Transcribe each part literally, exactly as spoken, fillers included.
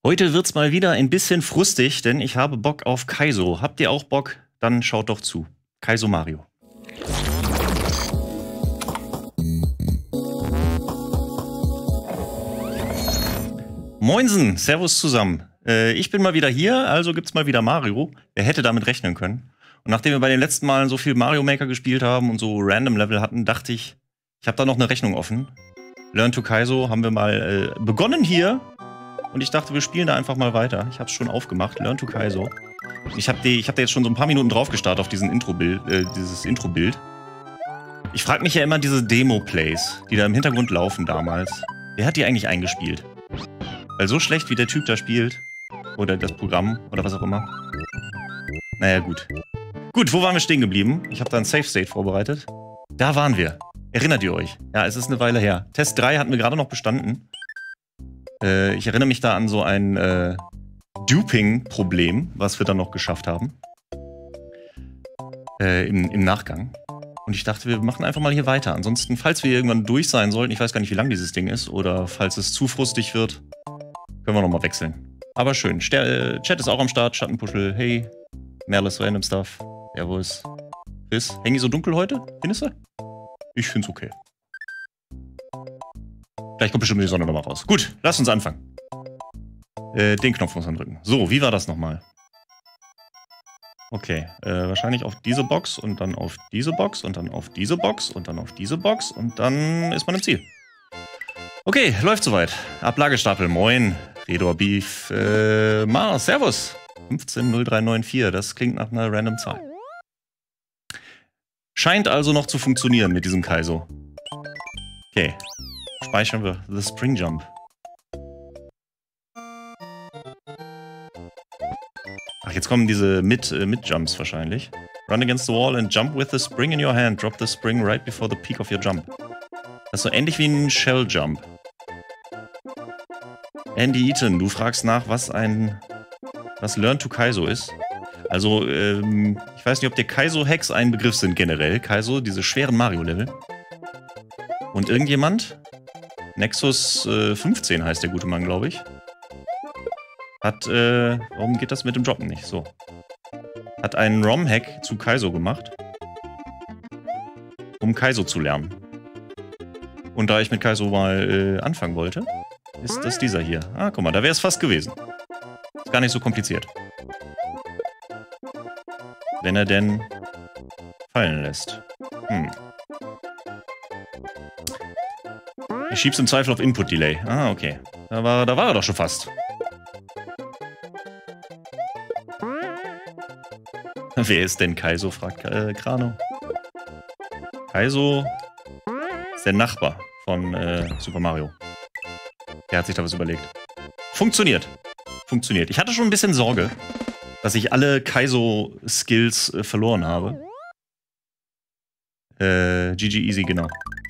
Heute wird's mal wieder ein bisschen frustig, denn ich habe Bock auf Kaizo. Habt ihr auch Bock? Dann schaut doch zu. Kaizo Mario. Moinsen, Servus zusammen. Äh, ich bin mal wieder hier, also gibt's mal wieder Mario. Wer hätte damit rechnen können? Und nachdem wir bei den letzten Malen so viel Mario Maker gespielt haben und so Random Level hatten, dachte ich, ich habe da noch eine Rechnung offen. Learn to Kaizo haben wir mal äh, begonnen hier. Und ich dachte, wir spielen da einfach mal weiter. Ich habe es schon aufgemacht, Learn to Kaizo. Ich habe hab da jetzt schon so ein paar Minuten drauf gestartet auf diesen Intro-Bild, äh, dieses Intro-Bild. Ich frage mich ja immer diese Demo-Plays, die da im Hintergrund laufen damals. Wer hat die eigentlich eingespielt? Weil so schlecht wie der Typ da spielt, oder das Programm, oder was auch immer. Naja, gut. Gut, wo waren wir stehen geblieben? Ich habe da ein Safe State vorbereitet. Da waren wir. Erinnert ihr euch? Ja, es ist eine Weile her. Test drei hatten wir gerade noch bestanden. Äh, ich erinnere mich da an so ein äh, Duping-Problem, was wir dann noch geschafft haben. Äh, im, im Nachgang. Und ich dachte, wir machen einfach mal hier weiter. Ansonsten, falls wir irgendwann durch sein sollten, ich weiß gar nicht, wie lang dieses Ding ist, oder falls es zu frustig wird, können wir nochmal wechseln. Aber schön. Ster äh, Chat ist auch am Start. Schattenpuschel, hey. Merles Random Stuff. Servus. Chris, hängen die so dunkel heute? Findest du? Ich find's okay. Gleich kommt bestimmt die Sonne nochmal raus. Gut, lass uns anfangen. Äh, den Knopf muss man drücken. So, wie war das nochmal? Okay, äh, wahrscheinlich auf diese Box und dann auf diese Box und dann auf diese Box und dann auf diese Box und dann ist man im Ziel. Okay, läuft soweit. Ablagestapel, moin. Redor Beef, äh, Mars, servus. fünfzehn null drei neun vier, das klingt nach einer random Zahl. Scheint also noch zu funktionieren mit diesem Kaizo. Okay. Speichern wir The Spring Jump. Ach, jetzt kommen diese Mid-Jumps äh, wahrscheinlich. Run against the wall and jump with the spring in your hand. Drop the spring right before the peak of your jump. Das ist so ähnlich wie ein Shell Jump. Andy Eaton, du fragst nach, was ein was Learn to Kaizo ist. Also, ähm, ich weiß nicht, ob dir Kaizo-Hacks ein Begriff sind generell. Kaizo, diese schweren Mario-Level. Und irgendjemand, Nexus äh, fünfzehn heißt der gute Mann, glaube ich, hat, äh, warum geht das mit dem Droppen nicht? So. Hat einen ROM-Hack zu Kaizo gemacht, um Kaizo zu lernen. Und da ich mit Kaizo mal äh, anfangen wollte, ist das dieser hier. Ah, guck mal, da wäre es fast gewesen. Ist gar nicht so kompliziert. Wenn er denn fallen lässt. Hm. Ich schieb's im Zweifel auf Input-Delay. Ah, okay. Da war, da war er doch schon fast. Wer ist denn Kaizo, fragt äh, Krano. Kaizo ist der Nachbar von äh, Super Mario. Der hat sich da was überlegt. Funktioniert. Funktioniert. Ich hatte schon ein bisschen Sorge, dass ich alle Kaizo-Skills äh, verloren habe. Äh, G G Easy, genau.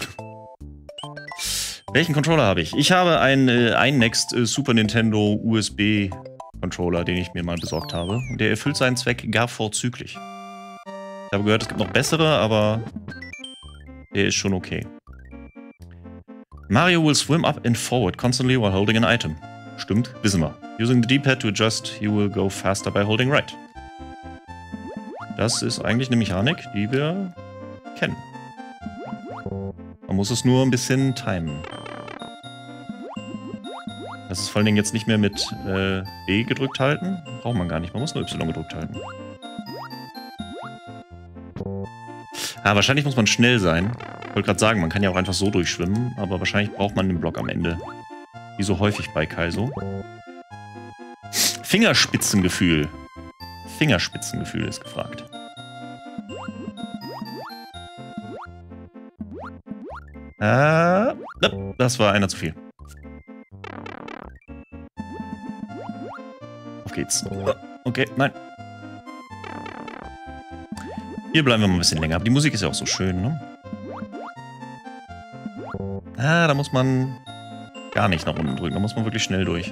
Welchen Controller habe ich? Ich habe einen äh, ein Next äh, Super Nintendo U S B Controller, den ich mir mal besorgt habe. Und der erfüllt seinen Zweck gar vorzüglich. Ich habe gehört, es gibt noch bessere, aber der ist schon okay. Mario will swim up and forward constantly while holding an item. Stimmt, wissen wir. Using the D-Pad to adjust, he will go faster by holding right. Das ist eigentlich eine Mechanik, die wir kennen. Man muss es nur ein bisschen timen. Das ist vor allen Dingen jetzt nicht mehr mit äh, B gedrückt halten. Braucht man gar nicht, man muss nur Y gedrückt halten. Ah, wahrscheinlich muss man schnell sein. Ich wollte gerade sagen, man kann ja auch einfach so durchschwimmen, aber wahrscheinlich braucht man den Block am Ende. Wie so häufig bei Kaizo. Fingerspitzengefühl. Fingerspitzengefühl ist gefragt. Ah, das war einer zu viel. Auf geht's. Okay, nein. Hier bleiben wir mal ein bisschen länger. Aber die Musik ist ja auch so schön, ne? Ah, da muss man gar nicht nach unten drücken. Da muss man wirklich schnell durch.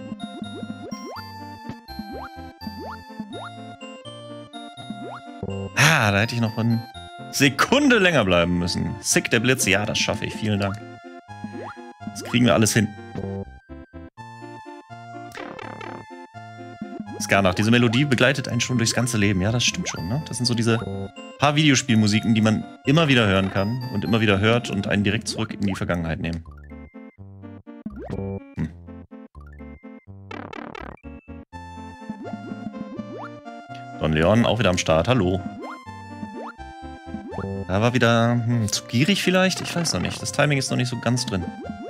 Ah, da hätte ich noch eine Sekunde länger bleiben müssen. Sick, der Blitz. Ja, das schaffe ich. Vielen Dank. Das kriegen wir alles hin. Skarnach, diese Melodie begleitet einen schon durchs ganze Leben. Ja, das stimmt schon, ne? Das sind so diese paar Videospielmusiken, die man immer wieder hören kann und immer wieder hört und einen direkt zurück in die Vergangenheit nehmen. Hm. Don Leon, auch wieder am Start. Hallo. Da war wieder hm, zu gierig vielleicht? Ich weiß noch nicht. Das Timing ist noch nicht so ganz drin.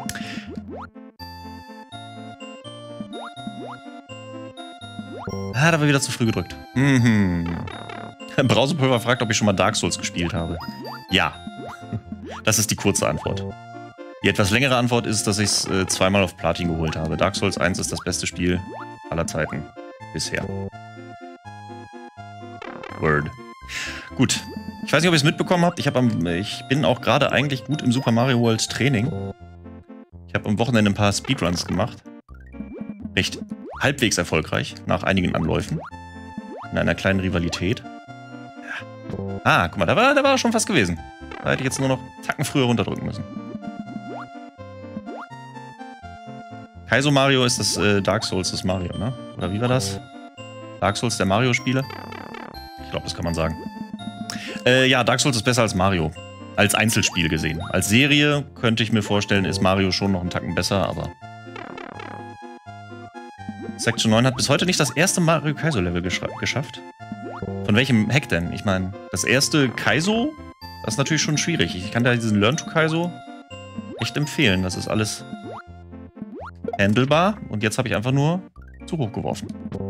Ah, da war wieder zu früh gedrückt. Mhm. Brausepulver fragt, ob ich schon mal Dark Souls gespielt habe. Ja. Das ist die kurze Antwort. Die etwas längere Antwort ist, dass ich es äh, zweimal auf Platin geholt habe. Dark Souls eins ist das beste Spiel aller Zeiten. Bisher. Word. Gut. Ich weiß nicht, ob ihr es mitbekommen habt. Ich, hab am, ich bin auch gerade eigentlich gut im Super Mario World Training. Ich habe am Wochenende ein paar Speedruns gemacht. Recht halbwegs erfolgreich, nach einigen Anläufen. In einer kleinen Rivalität. Ja. Ah, guck mal, da war, da war schon fast gewesen. Da hätte ich jetzt nur noch einen Tacken früher runterdrücken müssen. Kaizo Mario ist das äh, Dark Souls des Mario, ne? Oder wie war das? Dark Souls der Mario-Spiele? Ich glaube, das kann man sagen. Äh, ja, Dark Souls ist besser als Mario. Als Einzelspiel gesehen. Als Serie könnte ich mir vorstellen, ist Mario schon noch einen Tacken besser, aber... Section neun hat bis heute nicht das erste Mario Kaizo-Level geschafft. Von welchem Hack denn? Ich meine, das erste Kaizo, das ist natürlich schon schwierig. Ich kann da diesen Learn to Kaizo echt empfehlen. Das ist alles handelbar. Und jetzt habe ich einfach nur zu hoch geworfen.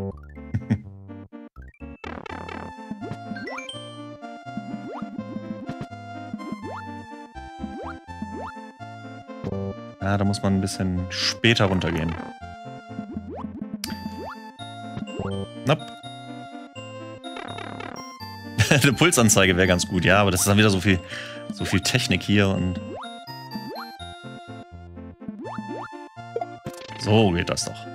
Ja, da muss man ein bisschen später runtergehen. Nope. Eine Pulsanzeige wäre ganz gut, ja, aber das ist dann wieder so viel, so viel Technik hier und... So geht das doch.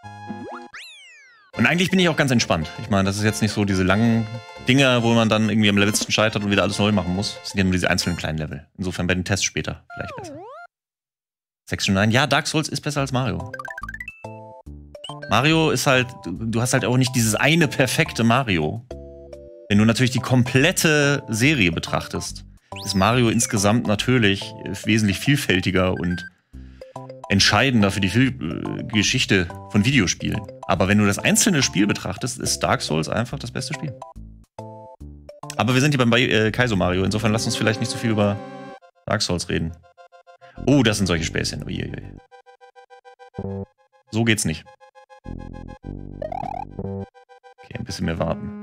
Und eigentlich bin ich auch ganz entspannt. Ich meine, das ist jetzt nicht so diese langen Dinger, wo man dann irgendwie am letzten scheitert und wieder alles neu machen muss. Das sind ja nur diese einzelnen kleinen Level. Insofern bei den Tests später vielleicht besser. Section neun. Ja, Dark Souls ist besser als Mario. Mario ist halt, du hast halt auch nicht dieses eine perfekte Mario. Wenn du natürlich die komplette Serie betrachtest, ist Mario insgesamt natürlich wesentlich vielfältiger und entscheidender für die Viel- Geschichte von Videospielen. Aber wenn du das einzelne Spiel betrachtest, ist Dark Souls einfach das beste Spiel. Aber wir sind hier beim äh, Kaizo Mario, insofern lass uns vielleicht nicht so viel über Dark Souls reden. Oh, das sind solche Späßchen. Uiuiui. So geht's nicht. Okay, ein bisschen mehr warten.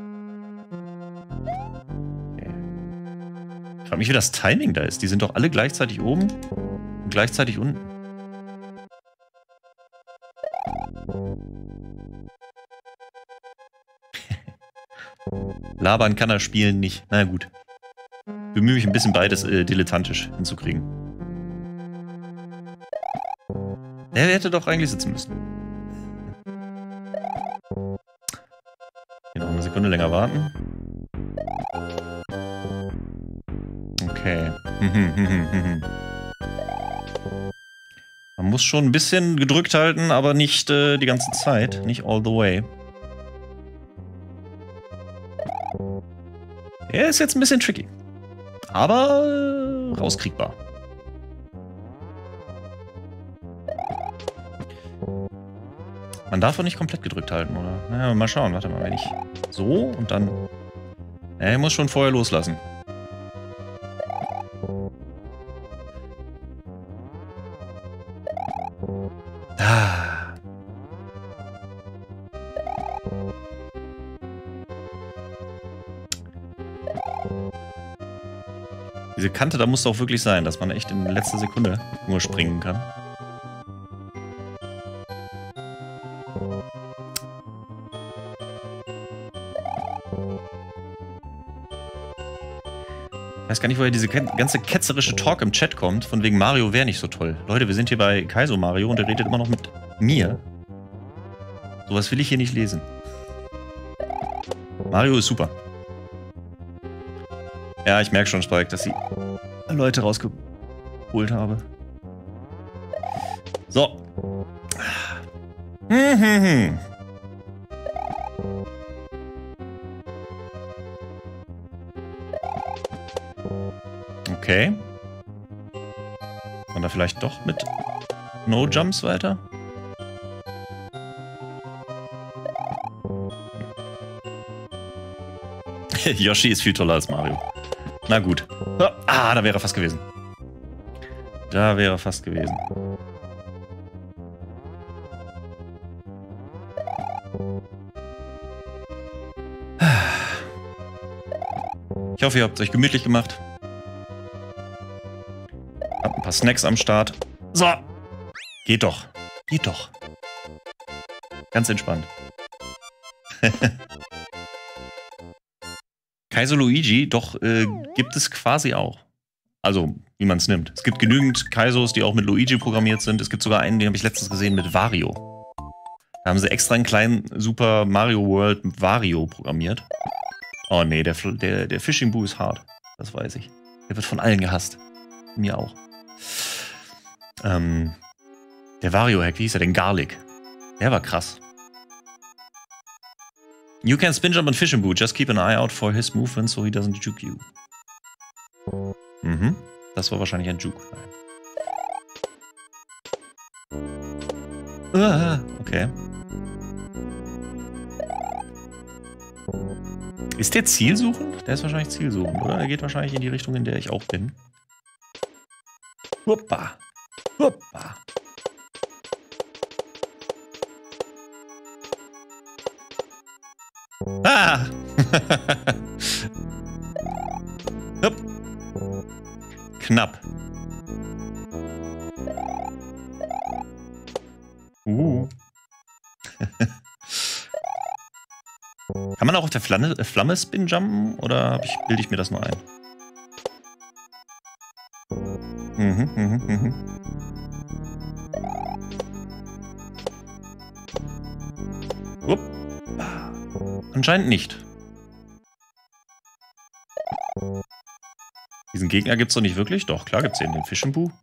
Okay. Ich frage mich, wie das Timing da ist. Die sind doch alle gleichzeitig oben und gleichzeitig unten. Labern kann er spielen nicht. Na gut. Bemühe mich ein bisschen beides äh, dilettantisch hinzukriegen. Der hätte doch eigentlich sitzen müssen. Hier noch eine Sekunde länger warten. Okay. Man muss schon ein bisschen gedrückt halten, aber nicht äh, die ganze Zeit. Nicht all the way. Er ist jetzt ein bisschen tricky. Aber äh, rauskriegbar. Man darf auch nicht komplett gedrückt halten, oder? Naja, mal schauen. Warte mal, wenn ich so und dann... Ja, ich muss schon vorher loslassen. Ah. Diese Kante, da muss es auch wirklich sein, dass man echt in letzter Sekunde nur springen kann. Ich weiß gar nicht, woher diese ganze ketzerische Talk im Chat kommt, von wegen Mario wäre nicht so toll. Leute, wir sind hier bei Kaizo Mario und der redet immer noch mit mir. Sowas will ich hier nicht lesen. Mario ist super. Ja, ich merke schon, Spike, dass ich Leute rausgeholt habe. So. Hm, hm, hm. Okay. Und da vielleicht doch mit No Jumps weiter? Yoshi ist viel toller als Mario. Na gut. Ah, da wäre er fast gewesen. Da wäre er fast gewesen. Ich hoffe, ihr habt es euch gemütlich gemacht. Habt ein paar Snacks am Start. So. Geht doch. Geht doch. Ganz entspannt. Kaizo Luigi, doch, äh, gibt es quasi auch. Also, wie man es nimmt. Es gibt genügend Kaizos, die auch mit Luigi programmiert sind. Es gibt sogar einen, den habe ich letztens gesehen, mit Wario. Da haben sie extra einen kleinen Super Mario World mit Wario programmiert. Oh nee, der, der, der Fishing Boo ist hart. Das weiß ich. Der wird von allen gehasst. Mir auch. Ähm, der Wario-Hack, wie hieß er denn? Garlic. Der war krass. You can spin jump on Fishing Boo. Just keep an eye out for his movement so he doesn't juke you. Mhm. Das war wahrscheinlich ein Juke. Ah, okay. Ist der zielsuchend? Der ist wahrscheinlich zielsuchend, oder? Der geht wahrscheinlich in die Richtung, in der ich auch bin. Huppa. Huppa. Ah! Hup. Knapp. Uh. Kann man auch auf der Flamme, äh, Flamme Spin jumpen? Oder hab ich, bilde ich mir das nur ein? Mhm, mhm, mhm. Upp. Anscheinend nicht. Diesen Gegner gibt's doch nicht wirklich? Doch, klar gibt's den, den Fishing Boo.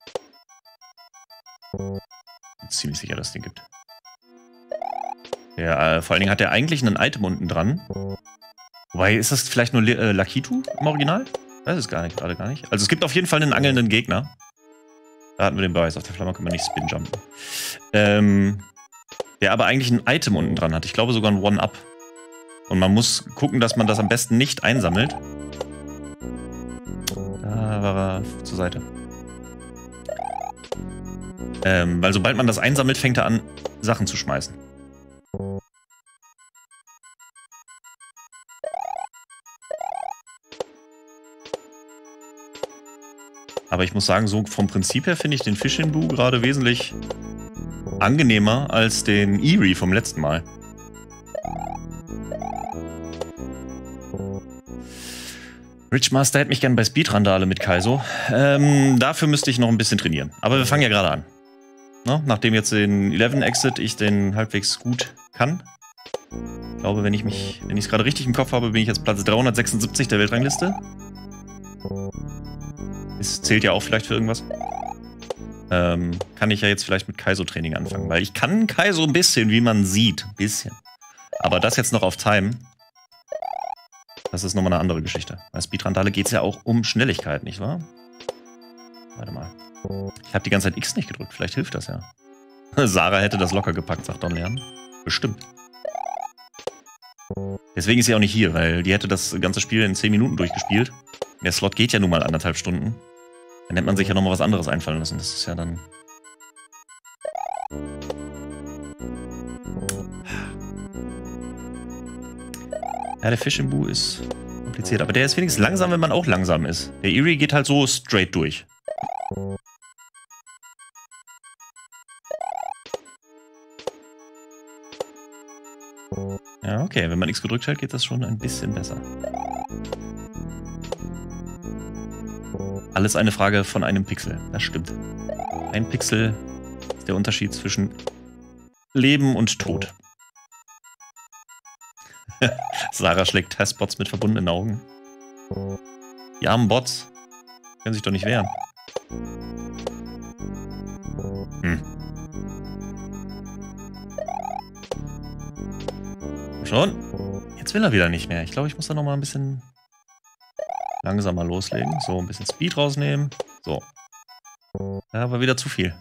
Bin ziemlich sicher, dass es den gibt. Ja, äh, vor allen Dingen hat er eigentlich ein Item unten dran. Wobei, ist das vielleicht nur äh, Lakitu im Original? Weiß es gar nicht, gerade gar nicht. Also es gibt auf jeden Fall einen angelnden Gegner. Da hatten wir den Beweis. Auf der Flamme können wir nicht Spin-Jumpen. Ähm, der aber eigentlich ein Item unten dran hat. Ich glaube sogar ein One-Up. Und man muss gucken, dass man das am besten nicht einsammelt. Da war er zur Seite. Ähm, weil sobald man das einsammelt, fängt er an, Sachen zu schmeißen. Aber ich muss sagen, so vom Prinzip her finde ich den Fishing Boo gerade wesentlich angenehmer als den Eerie vom letzten Mal. Richmaster hätte mich gern bei Speedrandale mit Kaizo. Ähm, dafür müsste ich noch ein bisschen trainieren. Aber wir fangen ja gerade an. Na, nachdem jetzt den elf Exit ich den halbwegs gut kann. Ich glaube, wenn ich mich, wenn ich es gerade richtig im Kopf habe, bin ich jetzt Platz dreihundertsechsundsiebzig der Weltrangliste. Das zählt ja auch vielleicht für irgendwas. Ähm, kann ich ja jetzt vielleicht mit Kaizo-Training anfangen. Weil ich kann Kaizo ein bisschen, wie man sieht. Ein bisschen. Aber das jetzt noch auf Time. Das ist nochmal eine andere Geschichte. Bei Speedrandale geht es ja auch um Schnelligkeit, nicht wahr? Warte mal. Ich habe die ganze Zeit X nicht gedrückt. Vielleicht hilft das ja. Sarah hätte das locker gepackt, sagt Don Lernen. Bestimmt. Deswegen ist sie auch nicht hier, weil die hätte das ganze Spiel in zehn Minuten durchgespielt. Der Slot geht ja nun mal anderthalb Stunden. Dann hätte man sich ja nochmal was anderes einfallen lassen. Das ist ja dann... Ja, der Fishing Boo ist kompliziert. Aber der ist wenigstens langsam, wenn man auch langsam ist. Der Eerie geht halt so straight durch. Ja, okay. Wenn man X gedrückt hält, geht das schon ein bisschen besser. Alles eine Frage von einem Pixel. Das stimmt. Ein Pixel ist der Unterschied zwischen Leben und Tod. Sarah schlägt Testbots mit verbundenen Augen. Die armen Bots können sich doch nicht wehren. Hm. Schon? Jetzt will er wieder nicht mehr. Ich glaube, ich muss da noch mal ein bisschen Langsam mal loslegen. So, ein bisschen Speed rausnehmen. So. Ja, war wieder zu viel.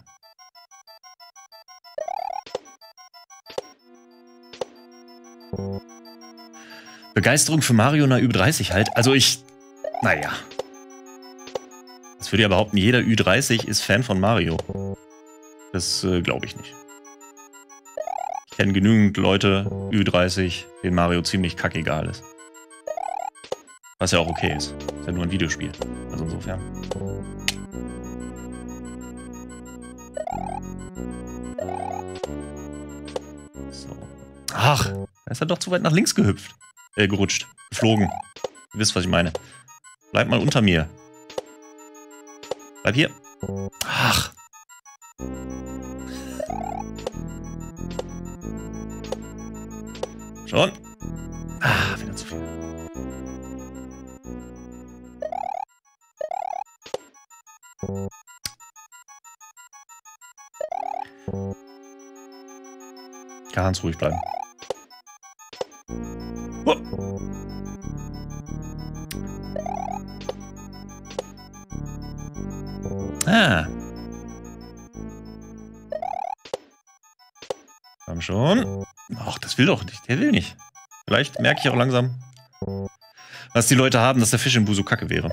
Begeisterung für Mario nach Ü dreißig halt. Also ich... Naja. Das würde ja behaupten, jeder Ü dreißig ist Fan von Mario. Das äh, glaube ich nicht. Ich kenne genügend Leute, Ü dreißig, denen Mario ziemlich kackegal ist. Was ja auch okay ist. Ist ja nur ein Videospiel. Also insofern. So. Ach, er ist ja doch zu weit nach links gehüpft. Äh, gerutscht. Geflogen. Ihr wisst, was ich meine. Bleib mal unter mir. Bleib hier. Ach. Schon. Ah, wieder zu viel. Ganz ruhig bleiben. Oh. Ah. Komm schon. Ach, das will doch nicht. Der will nicht. Vielleicht merke ich auch langsam, was die Leute haben, dass der Fisch im Bu so kacke wäre.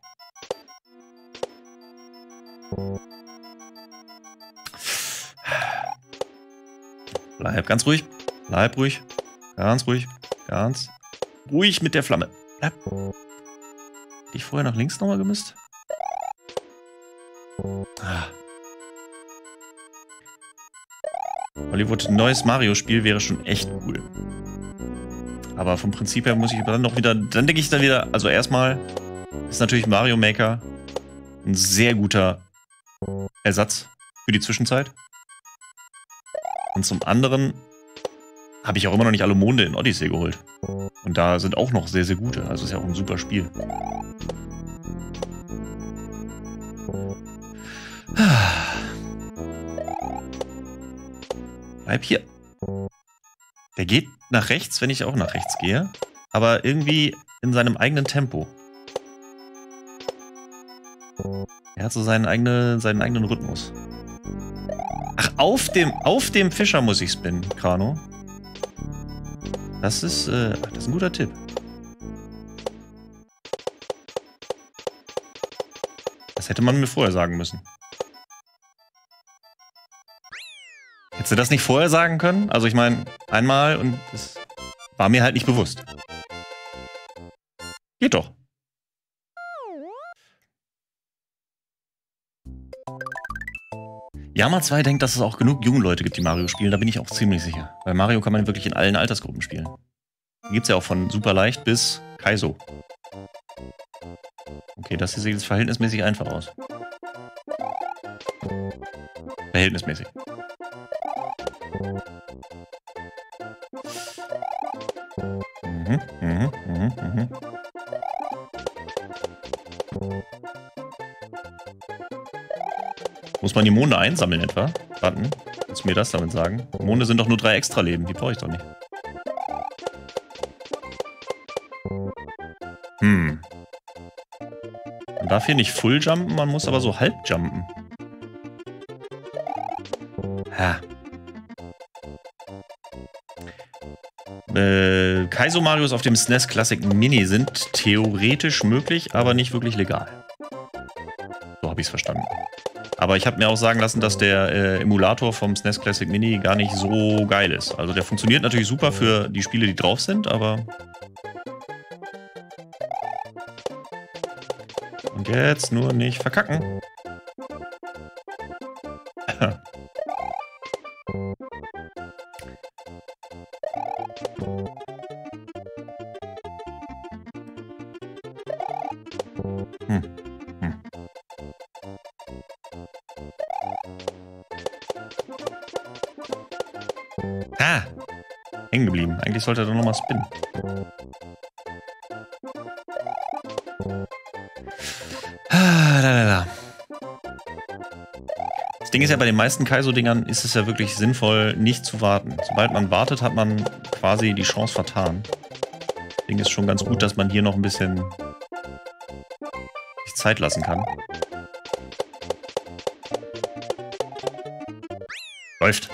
Bleib ganz ruhig. Bleib ruhig. Ganz ruhig. Ganz ruhig mit der Flamme. Bleib. Hätte ich vorher nach links nochmal gemisst? Ah. Hollywood, ein neues Mario-Spiel wäre schon echt cool. Aber vom Prinzip her muss ich dann noch wieder... Dann denke ich dann wieder... Also erstmal ist natürlich Mario Maker ein sehr guter Ersatz für die Zwischenzeit. Und zum anderen habe ich auch immer noch nicht alle Monde in Odyssey geholt. Und da sind auch noch sehr, sehr gute. Also ist ja auch ein super Spiel. Bleib hier. Der geht nach rechts, wenn ich auch nach rechts gehe. Aber irgendwie in seinem eigenen Tempo. Er hat so seinen, eigene, seinen eigenen Rhythmus. Ach, auf dem, auf dem Fischer muss ich spinnen, Krano. Das ist, äh, das ist ein guter Tipp. Das hätte man mir vorher sagen müssen. Hättest du das nicht vorher sagen können? Also ich meine, einmal und das war mir halt nicht bewusst. Geht doch. Yama zwei denkt, dass es auch genug junge Leute gibt, die Mario spielen. Da bin ich auch ziemlich sicher. Weil Mario kann man wirklich in allen Altersgruppen spielen. Gibt es ja auch von super leicht bis Kaizo. Okay, das hier sieht jetzt verhältnismäßig einfach aus. Verhältnismäßig. Mhm, mhm, mhm, mhm. Muss man die Monde einsammeln etwa? Warten, kannst du mir das damit sagen? Monde sind doch nur drei Extra-Leben, die brauche ich doch nicht. Hm. Man darf hier nicht full jumpen, man muss aber so halb jumpen. Ha. Äh, Kaizo Marios auf dem S N E S Classic Mini sind theoretisch möglich, aber nicht wirklich legal. So habe ich es verstanden. Aber ich habe mir auch sagen lassen, dass der äh, Emulator vom S N E S Classic Mini gar nicht so geil ist. Also der funktioniert natürlich super für die Spiele, die drauf sind, aber... Und jetzt nur nicht verkacken. Hm. Hm. Ah! Hängen geblieben. Eigentlich sollte er doch nochmal spinnen. Ah, da, da, da. Das Ding ist ja, bei den meisten Kaizo-Dingern ist es ja wirklich sinnvoll, nicht zu warten. Sobald man wartet, hat man quasi die Chance vertan. Deswegen ist schon ganz gut, dass man hier noch ein bisschen Zeit lassen kann. Läuft.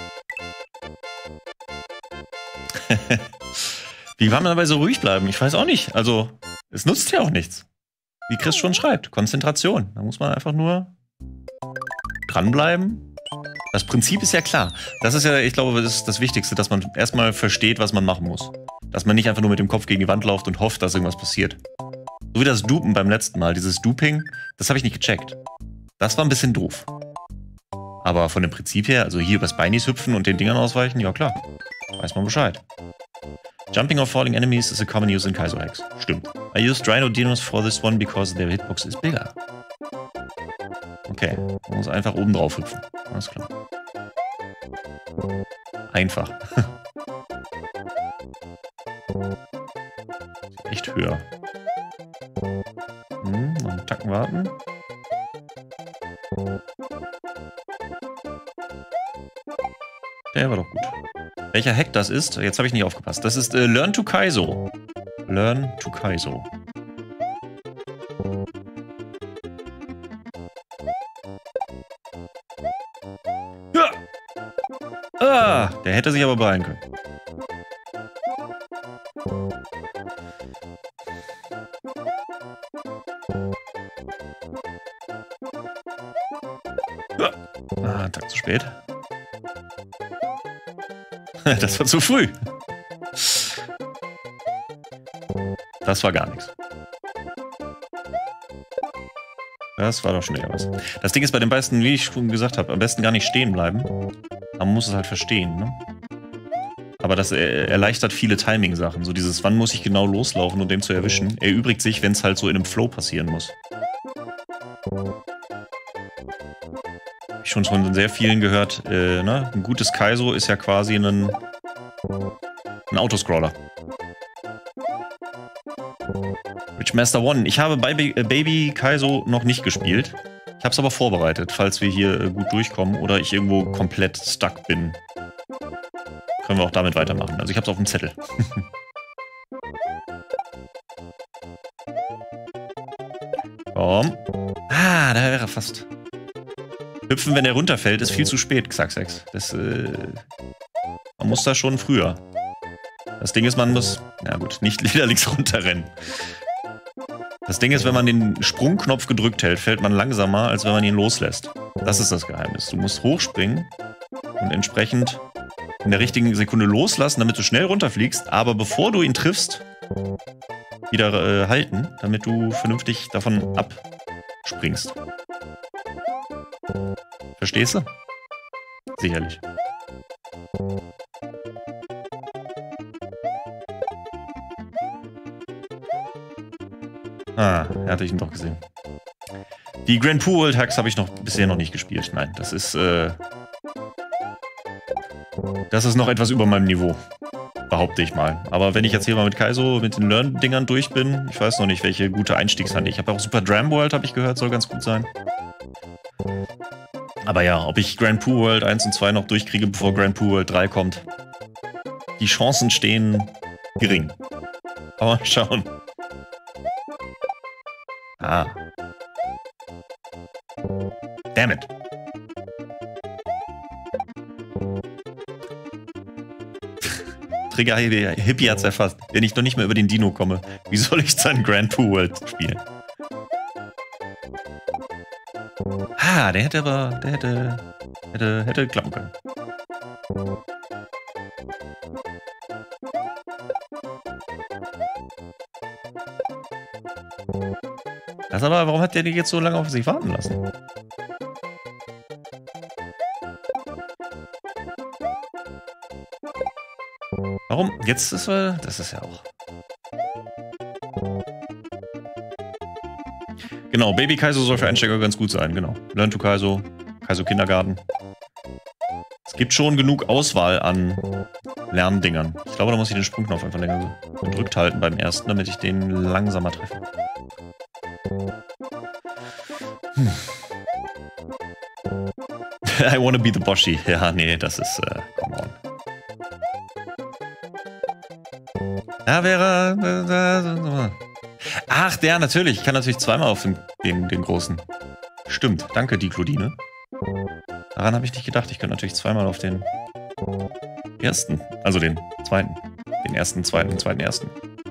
Wie kann man dabei so ruhig bleiben? Ich weiß auch nicht. Also, es nutzt ja auch nichts. Wie Chris schon schreibt, Konzentration. Da muss man einfach nur dranbleiben. Das Prinzip ist ja klar. Das ist ja, ich glaube, das ist das Wichtigste, dass man erstmal versteht, was man machen muss. Dass man nicht einfach nur mit dem Kopf gegen die Wand läuft und hofft, dass irgendwas passiert. So wie das Dupen beim letzten Mal, dieses Duping, das habe ich nicht gecheckt. Das war ein bisschen doof. Aber von dem Prinzip her, also hier übers Beinis hüpfen und den Dingern ausweichen, ja klar. Weiß man Bescheid. Jumping or falling enemies is a common use in Kaizo hacks. Stimmt. I used Rhino Dinos for this one because their hitbox is bigger. Okay, man muss einfach oben drauf hüpfen. Alles klar. Einfach. Echt höher. Hm, noch einen Tacken warten. Der war doch gut. Welcher Hack das ist? Jetzt habe ich nicht aufgepasst. Das ist äh, Learn to Kaizo. Learn to Kaizo. Ja. Ah, der hätte sich aber beeilen können. Ja. Ah, einen Tag zu spät. Das war zu früh. Das war gar nichts. Das war doch schon eher was. Das Ding ist bei den meisten, wie ich schon gesagt habe, am besten gar nicht stehen bleiben. Man muss es halt verstehen, ne? Aber das äh, erleichtert viele Timing-Sachen. So dieses, wann muss ich genau loslaufen, um den zu erwischen, erübrigt sich, wenn es halt so in einem Flow passieren muss. Schon von sehr vielen gehört, äh, ne? Ein gutes Kaizo ist ja quasi ein, ein Autoscroller. Witchmaster One. Ich habe Baby, äh, Baby Kaizo noch nicht gespielt. Ich habe es aber vorbereitet, falls wir hier äh, gut durchkommen oder ich irgendwo komplett stuck bin. Können wir auch damit weitermachen. Also ich habe es auf dem Zettel. Komm. Ah, da wäre er fast. Hüpfen, wenn er runterfällt, ist viel zu spät, Xaxex. Das, äh, man muss da schon früher. Das Ding ist, man muss, na gut, nicht liederlich runterrennen. Das Ding ist, wenn man den Sprungknopf gedrückt hält, fällt man langsamer, als wenn man ihn loslässt. Das ist das Geheimnis. Du musst hochspringen und entsprechend in der richtigen Sekunde loslassen, damit du schnell runterfliegst, aber bevor du ihn triffst, wieder äh, halten, damit du vernünftig davon abspringst. Verstehst du? Sicherlich. Ah, er hatte ich ihn doch gesehen. Die Grand Poo World Hacks habe ich noch bisher noch nicht gespielt. Nein, das ist äh, das ist noch etwas über meinem Niveau, behaupte ich mal. Aber wenn ich jetzt hier mal mit Kaizo, mit den Learn-Dingern durch bin, ich weiß noch nicht, welche gute Einstiegshand. Ich habe auch Super Dram World, habe ich gehört, soll ganz gut sein. Aber ja, ob ich Grand Poo World eins und zwei noch durchkriege, bevor Grand Poo World drei kommt, die Chancen stehen gering. Aber schauen. Ah. Damn it. Trigger Hippie hat's erfasst. Wenn ich noch nicht mehr über den Dino komme, wie soll ich dann Grand Poo World spielen? Ah, der hätte aber, der hätte, hätte, hätte klappen können. Das aber, warum hat der die jetzt so lange auf sich warten lassen? Warum? Jetzt ist er, das ist ja auch. Genau, Baby Kaizo soll für Einsteiger ganz gut sein, genau. Learn to Kaizo, Kaizo Kindergarten. Es gibt schon genug Auswahl an Lerndingern. Ich glaube, da muss ich den Sprungknopf einfach länger gedrückt halten beim ersten, damit ich den langsamer treffe. Hm. I wanna be the Boshi. Ja, nee, das ist, äh, come on. Ja, wäre... Ach, der, natürlich. Ich kann natürlich zweimal auf den den, den großen. Stimmt, danke, die Claudine. Daran habe ich nicht gedacht. Ich könnte natürlich zweimal auf den ersten, also den zweiten. Den ersten, zweiten, zweiten, ersten.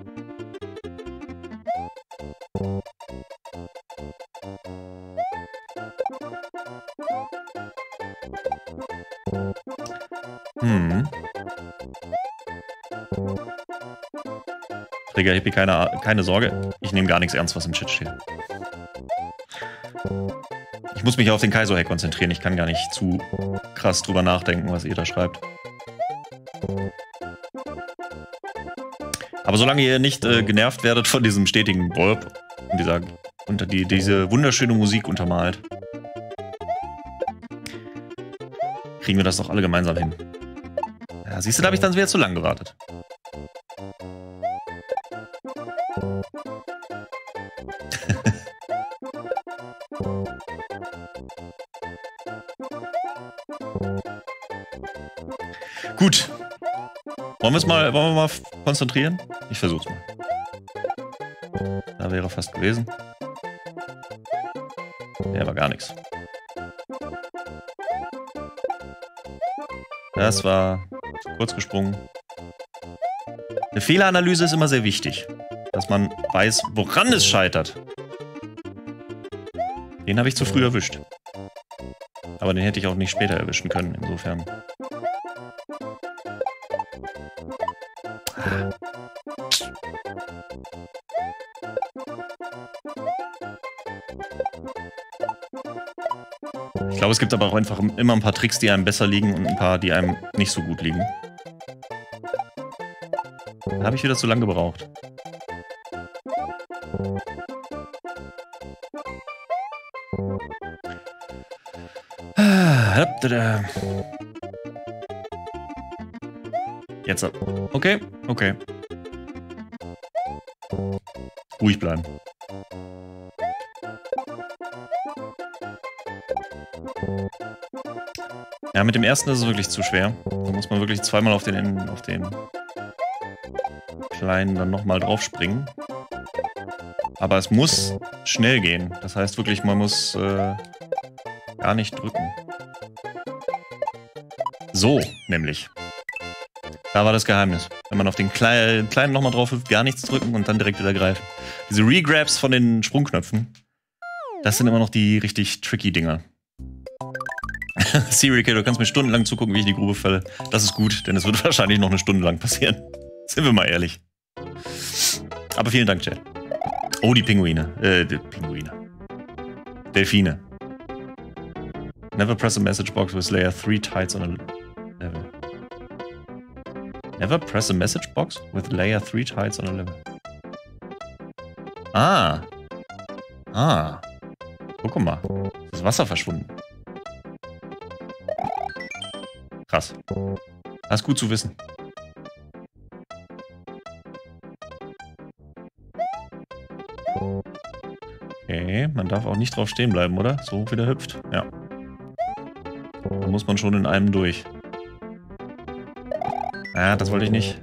Hm. Träger Hippie, keine, keine Sorge. Ich nehme gar nichts ernst, was im Chat steht. Ich muss mich auf den Kaizo-Hack konzentrieren. Ich kann gar nicht zu krass drüber nachdenken, was ihr da schreibt. Aber solange ihr nicht äh, genervt werdet von diesem stetigen Burp und dieser, unter die, diese wunderschöne Musik untermalt, kriegen wir das doch alle gemeinsam hin. Ja, siehst du, da habe ich dann wieder zu lang gewartet. Gut. Wollen wir es mal, wollen wir mal konzentrieren? Ich versuch's mal. Da wäre fast gewesen. Der war gar nichts. Das war kurz gesprungen. Eine Fehleranalyse ist immer sehr wichtig. Dass man weiß, woran es scheitert. Den habe ich zu früh erwischt. Aber den hätte ich auch nicht später erwischen können, insofern. Ich glaube, es gibt aber auch einfach immer ein paar Tricks, die einem besser liegen und ein paar, die einem nicht so gut liegen. Da habe ich wieder zu lange gebraucht. Jetzt ab. Okay, okay. Ruhig bleiben. Ja, mit dem ersten ist es wirklich zu schwer. Da muss man wirklich zweimal auf den, auf den kleinen dann nochmal drauf springen. Aber es muss schnell gehen. Das heißt wirklich, man muss äh, gar nicht drücken. So, nämlich. Da war das Geheimnis. Wenn man auf den Kleinen, Kleinen nochmal drauf hüpft, gar nichts drücken und dann direkt wieder greifen. Diese Regrabs von den Sprungknöpfen, das sind immer noch die richtig tricky Dinger. Siri, du kannst mir stundenlang zugucken, wie ich in die Grube falle. Das ist gut, denn es wird wahrscheinlich noch eine Stunde lang passieren. Sind wir mal ehrlich. Aber vielen Dank, Chat. Oh, die Pinguine. Äh, die Pinguine. Delfine. Never press a message box with layer three tiles on a level. Never press a message box with layer three tiles on a level. Ah. Ah. Guck mal. Das Wasser verschwunden. Krass. Das ist gut zu wissen. Okay, man darf auch nicht drauf stehen bleiben, oder? So wieder hüpft. Ja. Da muss man schon in einem durch. Ah, das wollte ich nicht.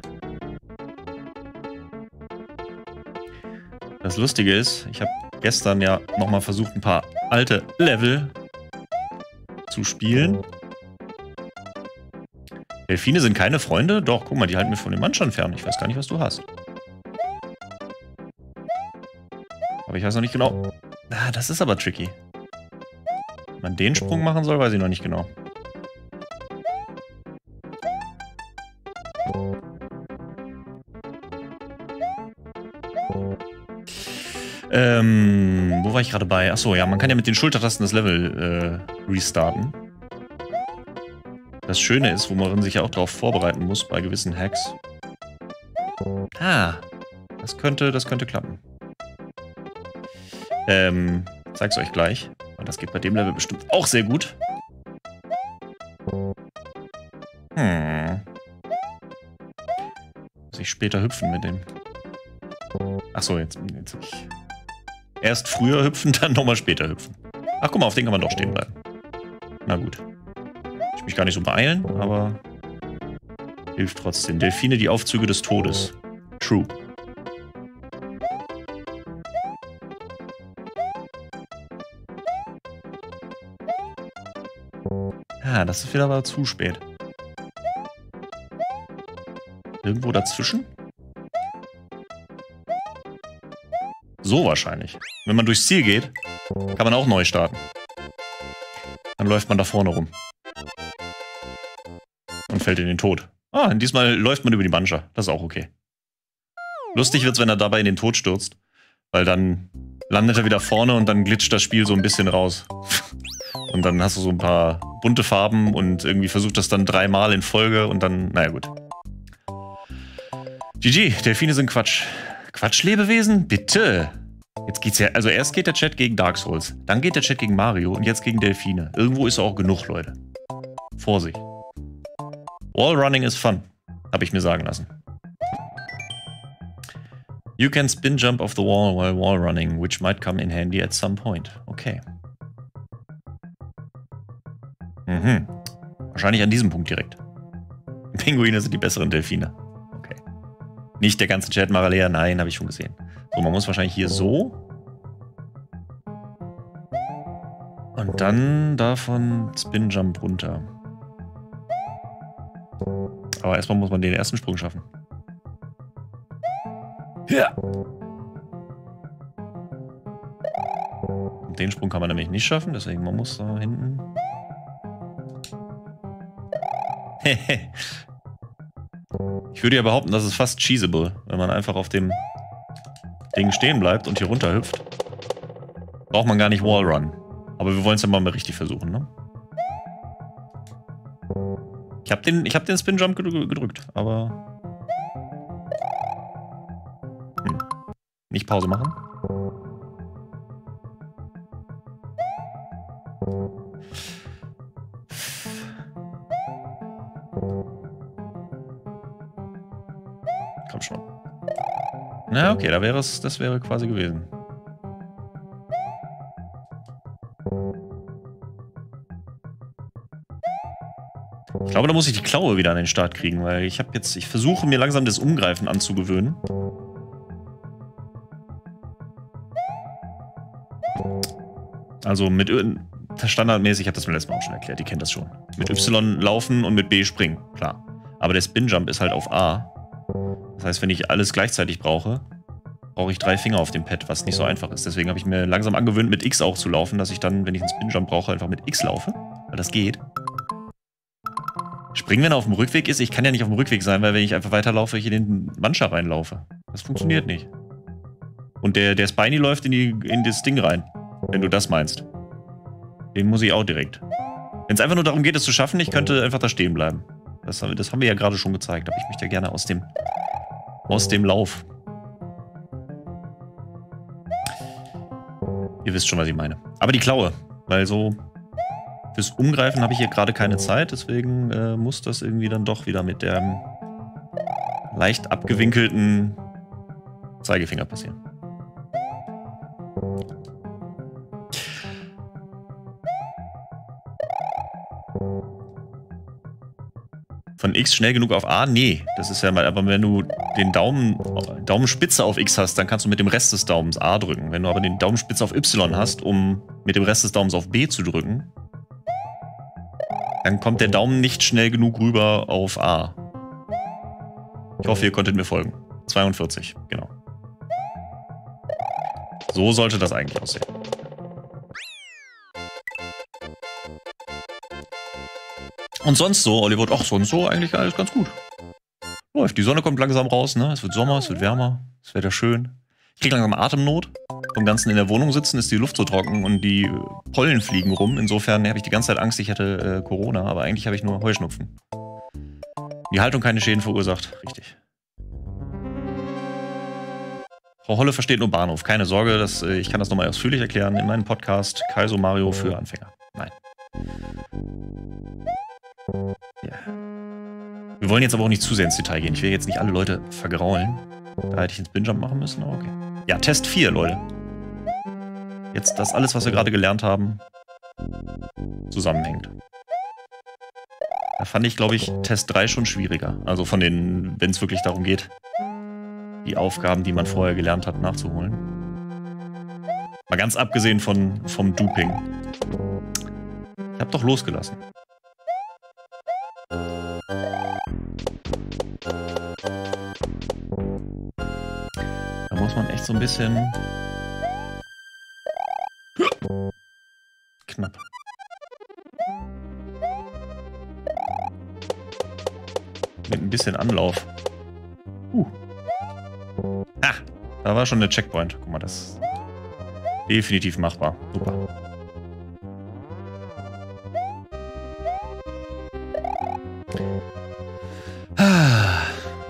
Das Lustige ist, ich habe gestern ja nochmal versucht, ein paar alte Level zu spielen. Delfine sind keine Freunde? Doch, guck mal, die halten mir von dem Mann schon fern. Ich weiß gar nicht, was du hast. Aber ich weiß noch nicht genau. Ah, das ist aber tricky. Wenn man den Sprung machen soll, weiß ich noch nicht genau. Ähm, wo war ich gerade bei? Achso, ja, man kann ja mit den Schultertasten das Level äh, restarten. Das Schöne ist, wo man sich ja auch darauf vorbereiten muss bei gewissen Hacks. Ah, das könnte, das könnte klappen. Ähm, ich zeig's euch gleich. Und das geht bei dem Level bestimmt auch sehr gut. Hm. Muss ich später hüpfen mit dem. Achso, jetzt, jetzt hab ich erst früher hüpfen, dann nochmal später hüpfen. Ach, guck mal, auf den kann man doch stehen bleiben. Na gut. Ich mich gar nicht so beeilen, aber hilft trotzdem. Delfine, die Aufzüge des Todes. True. das ist wieder aber zu spät. Irgendwo dazwischen? So wahrscheinlich. Wenn man durchs Ziel geht, kann man auch neu starten. Dann läuft man da vorne rum. Und fällt in den Tod. Ah, und diesmal läuft man über die Mannschaft. Das ist auch okay. Lustig wird's, wenn er dabei in den Tod stürzt. Weil dann landet er wieder vorne und dann glitscht das Spiel so ein bisschen raus. Und dann hast du so ein paar bunte Farben und irgendwie versucht das dann dreimal in Folge und dann, naja gut. G G, Delfine sind Quatsch. Quatschlebewesen? Bitte! Jetzt geht's ja, also erst geht der Chat gegen Dark Souls, dann geht der Chat gegen Mario und jetzt gegen Delfine. Irgendwo ist auch genug, Leute. Vorsicht. Wallrunning is fun, habe ich mir sagen lassen. You can spin jump off the wall while wallrunning, which might come in handy at some point. Okay. Mhm. Wahrscheinlich an diesem Punkt direkt. Pinguine sind die besseren Delfine. Okay. Nicht der ganze Chat Maralea, nein, habe ich schon gesehen. So, man muss wahrscheinlich hier so. Und dann davon Spin Jump runter. Aber erstmal muss man den ersten Sprung schaffen. Ja. Den Sprung kann man nämlich nicht schaffen, deswegen man muss da hinten. Ich würde ja behaupten, das ist fast cheesable, wenn man einfach auf dem Ding stehen bleibt und hier runter hüpft. Braucht man gar nicht Wallrun. Aber wir wollen es ja mal richtig versuchen, ne? Ich habe den, ich hab den Spin Jump gedrückt, aber hm. Nicht Pause machen. Komm schon. Na okay, da wäre es, das wäre quasi gewesen. Ich glaube, da muss ich die Klaue wieder an den Start kriegen, weil ich habe jetzt, ich versuche mir langsam das Umgreifen anzugewöhnen. Also mit standardmäßig, ich habe das mir letztes Mal auch schon erklärt, ihr kennt das schon. Mit Y laufen und mit B springen, klar. Aber der Spin Jump ist halt auf A. Das heißt, wenn ich alles gleichzeitig brauche, brauche ich drei Finger auf dem Pad, was nicht so einfach ist. Deswegen habe ich mir langsam angewöhnt, mit X auch zu laufen, dass ich dann, wenn ich einen Spin Jump brauche, einfach mit X laufe, weil das geht. Springen, wenn er auf dem Rückweg ist, ich kann ja nicht auf dem Rückweg sein, weil wenn ich einfach weiterlaufe, ich in den Mancha reinlaufe. Das funktioniert nicht. Und der, der Spiny läuft in, die, in das Ding rein, wenn du das meinst. Den muss ich auch direkt. Wenn es einfach nur darum geht, es zu schaffen, ich könnte einfach da stehen bleiben. Das, das haben wir ja gerade schon gezeigt, aber ich möchte ja gerne aus dem, aus dem Lauf. Ihr wisst schon, was ich meine. Aber die Klaue, weil so fürs Umgreifen habe ich hier gerade keine Zeit, deswegen äh, muss das irgendwie dann doch wieder mit dem leicht abgewinkelten Zeigefinger passieren. Von X schnell genug auf A? Nee, das ist ja mal, aber wenn du den Daumen, Daumenspitze auf X hast, dann kannst du mit dem Rest des Daumens A drücken. Wenn du aber den Daumenspitze auf Y hast, um mit dem Rest des Daumens auf B zu drücken, dann kommt der Daumen nicht schnell genug rüber auf A. Ich hoffe, ihr konntet mir folgen. zweiundvierzig, genau. So sollte das eigentlich aussehen. Und sonst so, Oliver, ach, sonst so eigentlich alles ganz gut. Läuft, die Sonne kommt langsam raus, ne? Es wird Sommer, es wird wärmer, es wird ja schön. Ich krieg langsam Atemnot. Vom Ganzen in der Wohnung sitzen ist die Luft so trocken und die Pollen fliegen rum. Insofern habe ich die ganze Zeit Angst, ich hätte äh, Corona, aber eigentlich habe ich nur Heuschnupfen. Die Haltung keine Schäden verursacht, richtig. Frau Holle versteht nur Bahnhof. Keine Sorge, das, äh, ich kann das nochmal ausführlich erklären in meinem Podcast Kaizo Mario für Anfänger. Nein. Ja. Wir wollen jetzt aber auch nicht zu sehr ins Detail gehen. Ich will jetzt nicht alle Leute vergraulen. Da hätte ich einen Spin-Jump machen müssen, aber okay. Ja, Test vier, Leute. Jetzt, dass alles, was wir gerade gelernt haben, zusammenhängt. Da fand ich, glaube ich, Test drei schon schwieriger. Also von den, wenn es wirklich darum geht, die Aufgaben, die man vorher gelernt hat, nachzuholen. Mal ganz abgesehen von, vom Duping. Ich habe doch losgelassen. muss man echt so ein bisschen... Knapp. Mit ein bisschen Anlauf. Uh. Ah, da war schon der Checkpoint. Guck mal, das ist definitiv machbar. Super. Ah.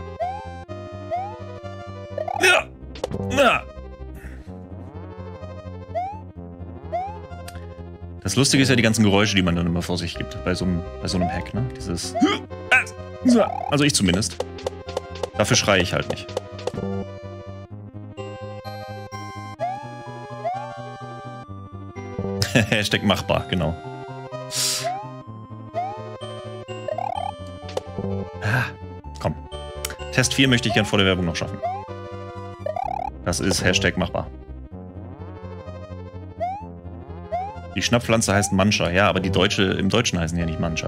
Ja. Ja. Das Lustige ist ja die ganzen Geräusche, die man dann immer vor sich gibt bei so einem, bei so einem Hack, ne? Dieses... Also ich zumindest. Dafür schreie ich halt nicht. Hashtag machbar, genau. Ah, komm. Test vier möchte ich gern vor der Werbung noch schaffen. Das ist Hashtag machbar. Die Schnapppflanze heißt Mancha. Ja, aber die Deutsche, im Deutschen heißen ja nicht Mancha.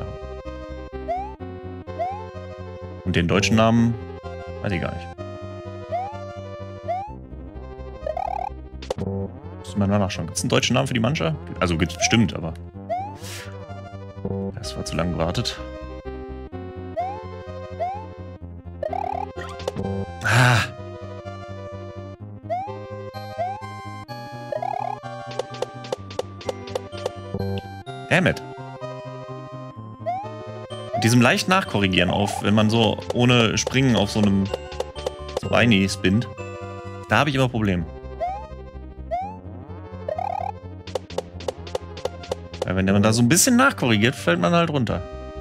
Und den deutschen Namen weiß ich gar nicht. Müssen wir mal nachschauen. Gibt es einen deutschen Namen für die Mancha? Also gibt es bestimmt, aber... Das war zu lange gewartet. Ah. Damn it. Mit diesem leicht nachkorrigieren auf, wenn man so ohne Springen auf so einem Spiny spinnt, da habe ich immer Probleme. Weil wenn man da so ein bisschen nachkorrigiert, fällt man halt runter.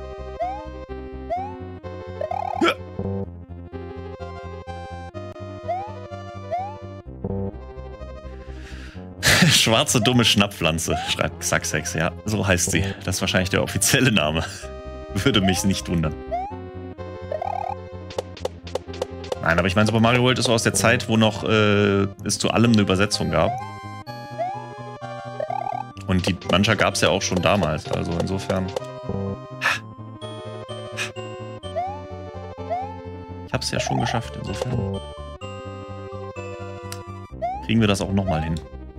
Schwarze, dumme Schnapppflanze, schreibt Xaxex. Ja, so heißt sie. Das ist wahrscheinlich der offizielle Name. Würde mich nicht wundern. Nein, aber ich meine, Super Mario World ist so aus der Zeit, wo noch äh, es zu allem eine Übersetzung gab. Und die Mancha gab es ja auch schon damals, also insofern... Ich habe es ja schon geschafft, insofern... Kriegen wir das auch nochmal hin.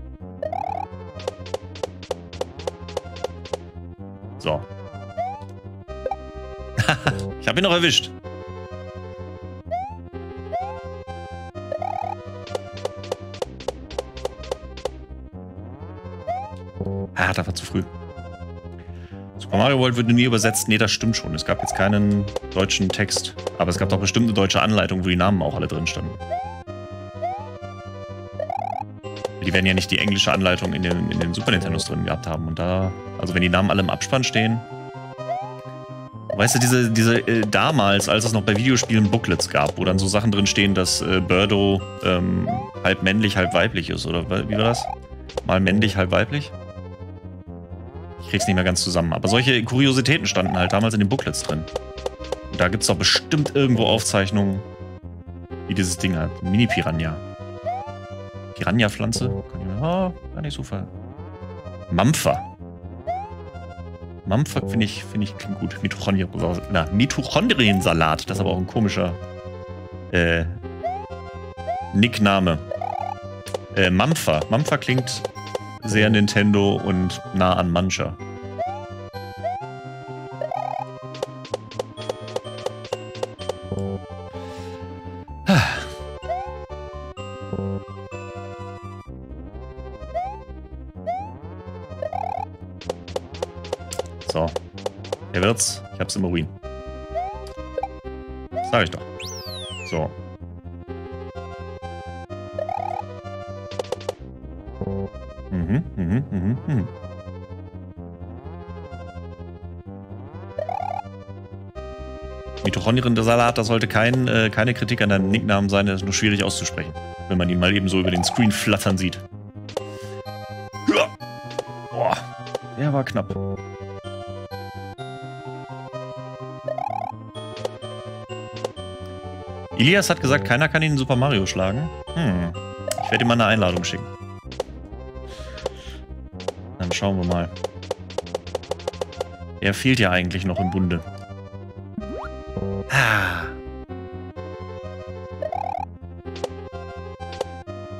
So. Ich habe ihn noch erwischt. Ah, das war zu früh. Super Mario World wird nie übersetzt. Nee, das stimmt schon. Es gab jetzt keinen deutschen Text. Aber es gab doch bestimmt eine deutsche Anleitung, wo die Namen auch alle drin standen. Die werden ja nicht die englische Anleitung in den, in den Super Nintendos drin gehabt haben. Und da, also wenn die Namen alle im Abspann stehen. Weißt du, diese, diese äh, damals, als es noch bei Videospielen Booklets gab, wo dann so Sachen drin stehen, dass äh, Birdo ähm, halb männlich, halb weiblich ist, oder wie war das? Mal männlich, halb weiblich? Ich krieg's nicht mehr ganz zusammen. Aber solche Kuriositäten standen halt damals in den Booklets drin. Und da gibt's doch bestimmt irgendwo Aufzeichnungen, wie dieses Ding hat. Mini-Piranha. Piranha-Pflanze? Oh, gar nicht so viel. Mampfer. Mampfer finde ich, find ich klingt gut. Mitochondrien-Salat. Mitochondrien-Salat. Das ist aber auch ein komischer äh, Nickname. Äh, Mampfer. Mampfer klingt sehr Nintendo und nah an Mancha. So. Er wird's. Ich hab's im Urin. Das sag ich doch. So. Mhm, mhm, mhm, mhm. Mitochondrien-Salat, das sollte kein, äh, keine Kritik an deinem Nicknamen sein, der ist nur schwierig auszusprechen, wenn man ihn mal eben so über den Screen flattern sieht. Boah, der war knapp. Elias hat gesagt, keiner kann ihn in Super Mario schlagen. Hm. Ich werde ihm mal eine Einladung schicken. Dann schauen wir mal. Er fehlt ja eigentlich noch im Bunde. Ah.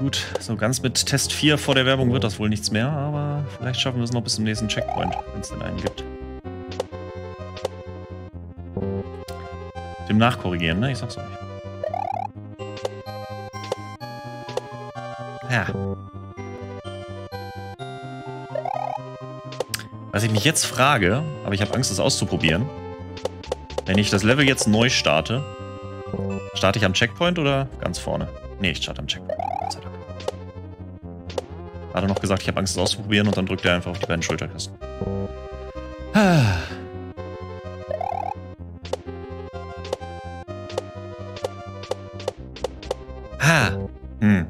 gut, so ganz mit Test vier vor der Werbung wird das wohl nichts mehr, aber vielleicht schaffen wir es noch bis zum nächsten Checkpoint, wenn es denn einen gibt. Dem Nachkorrigieren, ne? Ich sag's euch. Ja. Was ich mich jetzt frage, aber ich habe Angst, das auszuprobieren. Wenn ich das Level jetzt neu starte, starte ich am Checkpoint oder ganz vorne? Nee, ich starte am Checkpoint. Gott sei Dank. Hat er noch gesagt, ich habe Angst, das auszuprobieren und dann drückt er einfach auf die beiden Schultertasten. Ah. Ah. Hm.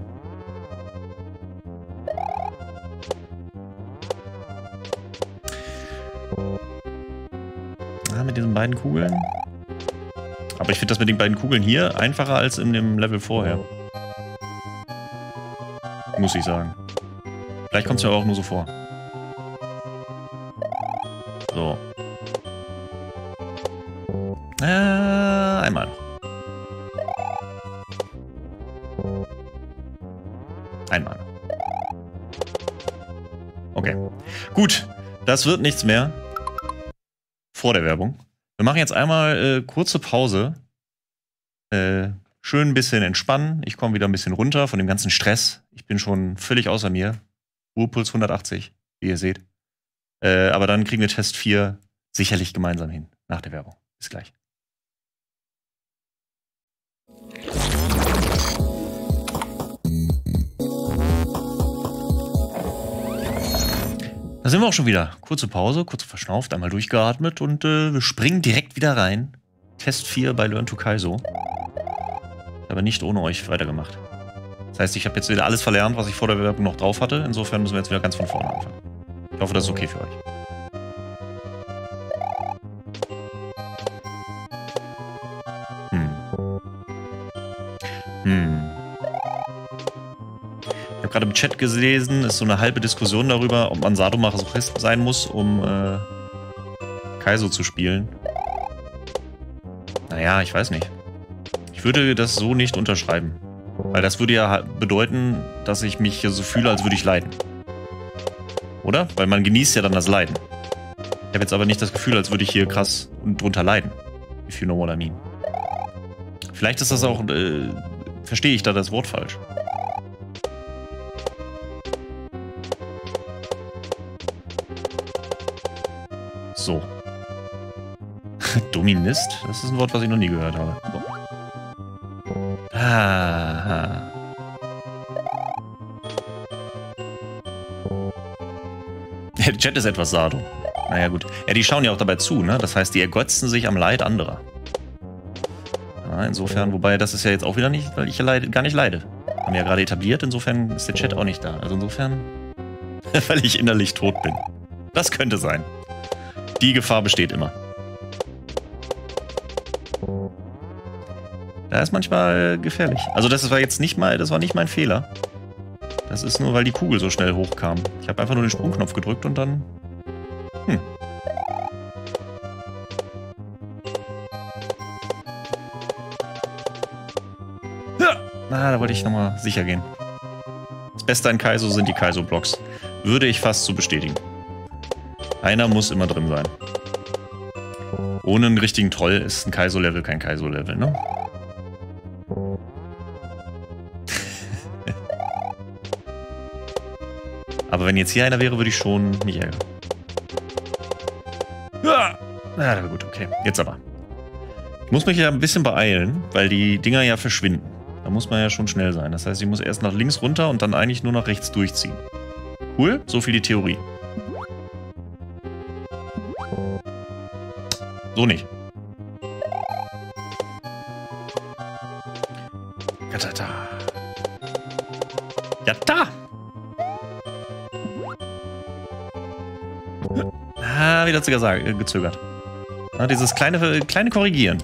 Ah, mit diesen beiden Kugeln. Aber ich finde das mit den beiden Kugeln hier einfacher als in dem Level vorher. Muss ich sagen. Vielleicht kommt es ja auch nur so vor. So. Äh, einmal noch. Einmal noch. Okay. Gut. Das wird nichts mehr. Vor der Werbung. Wir machen jetzt einmal äh, kurze Pause. Äh, schön ein bisschen entspannen. Ich komme wieder ein bisschen runter von dem ganzen Stress. Ich bin schon völlig außer mir. Ruhepuls hundertachtzig, wie ihr seht. Äh, aber dann kriegen wir Test vier sicherlich gemeinsam hin. Nach der Werbung. Bis gleich. Da sind wir auch schon wieder. Kurze Pause, kurz verschnauft, einmal durchgeatmet und äh, wir springen direkt wieder rein. Test vier bei Learn to Kaizo. Aber nicht ohne euch weitergemacht. Das heißt, ich habe jetzt wieder alles verlernt, was ich vor der Werbung noch drauf hatte. Insofern müssen wir jetzt wieder ganz von vorne anfangen. Ich hoffe, das ist okay für euch. Hm. Hm. Ich habe gerade im Chat gelesen, ist so eine halbe Diskussion darüber, ob man Sadomasochist sein muss, um äh, Kaizo zu spielen. Naja, ich weiß nicht. Ich würde das so nicht unterschreiben. Weil das würde ja bedeuten, dass ich mich so fühle, als würde ich leiden. Oder? Weil man genießt ja dann das Leiden. Ich habe jetzt aber nicht das Gefühl, als würde ich hier krass drunter leiden. If you know what I mean. Vielleicht ist das auch... Äh, verstehe ich da das Wort falsch. So. Dominist? Das ist ein Wort, was ich noch nie gehört habe. So. Ah. Der Chat ist etwas Sado. Naja, gut. Ja, die schauen ja auch dabei zu, ne? Das heißt, die ergötzen sich am Leid anderer. Ja, insofern, wobei, das ist ja jetzt auch wieder nicht, weil ich ja leide, gar nicht leide. Haben wir ja gerade etabliert, insofern ist der Chat auch nicht da. Also insofern, weil ich innerlich tot bin. Das könnte sein. Die Gefahr besteht immer. Das ist manchmal äh, gefährlich. Also das war jetzt nicht mal, das war nicht mein Fehler. Das ist nur, weil die Kugel so schnell hochkam. Ich habe einfach nur den Sprungknopf gedrückt und dann... Hm. Ja. Na, da wollte ich nochmal sicher gehen. Das Beste an Kaizo sind die Kaizo-Blocks. Würde ich fast so bestätigen. Einer muss immer drin sein. Ohne einen richtigen Troll ist ein Kaizo-Level kein Kaizo-Level, ne? Aber wenn jetzt hier einer wäre, würde ich schon mich ärgern. Ja, na gut, okay. Jetzt aber. Ich muss mich ja ein bisschen beeilen, weil die Dinger ja verschwinden. Da muss man ja schon schnell sein. Das heißt, ich muss erst nach links runter und dann eigentlich nur nach rechts durchziehen. Cool? So viel die Theorie. So nicht. Katata. Ja, da! Ah, wieder gezögert. Ah, dieses kleine, kleine Korrigieren.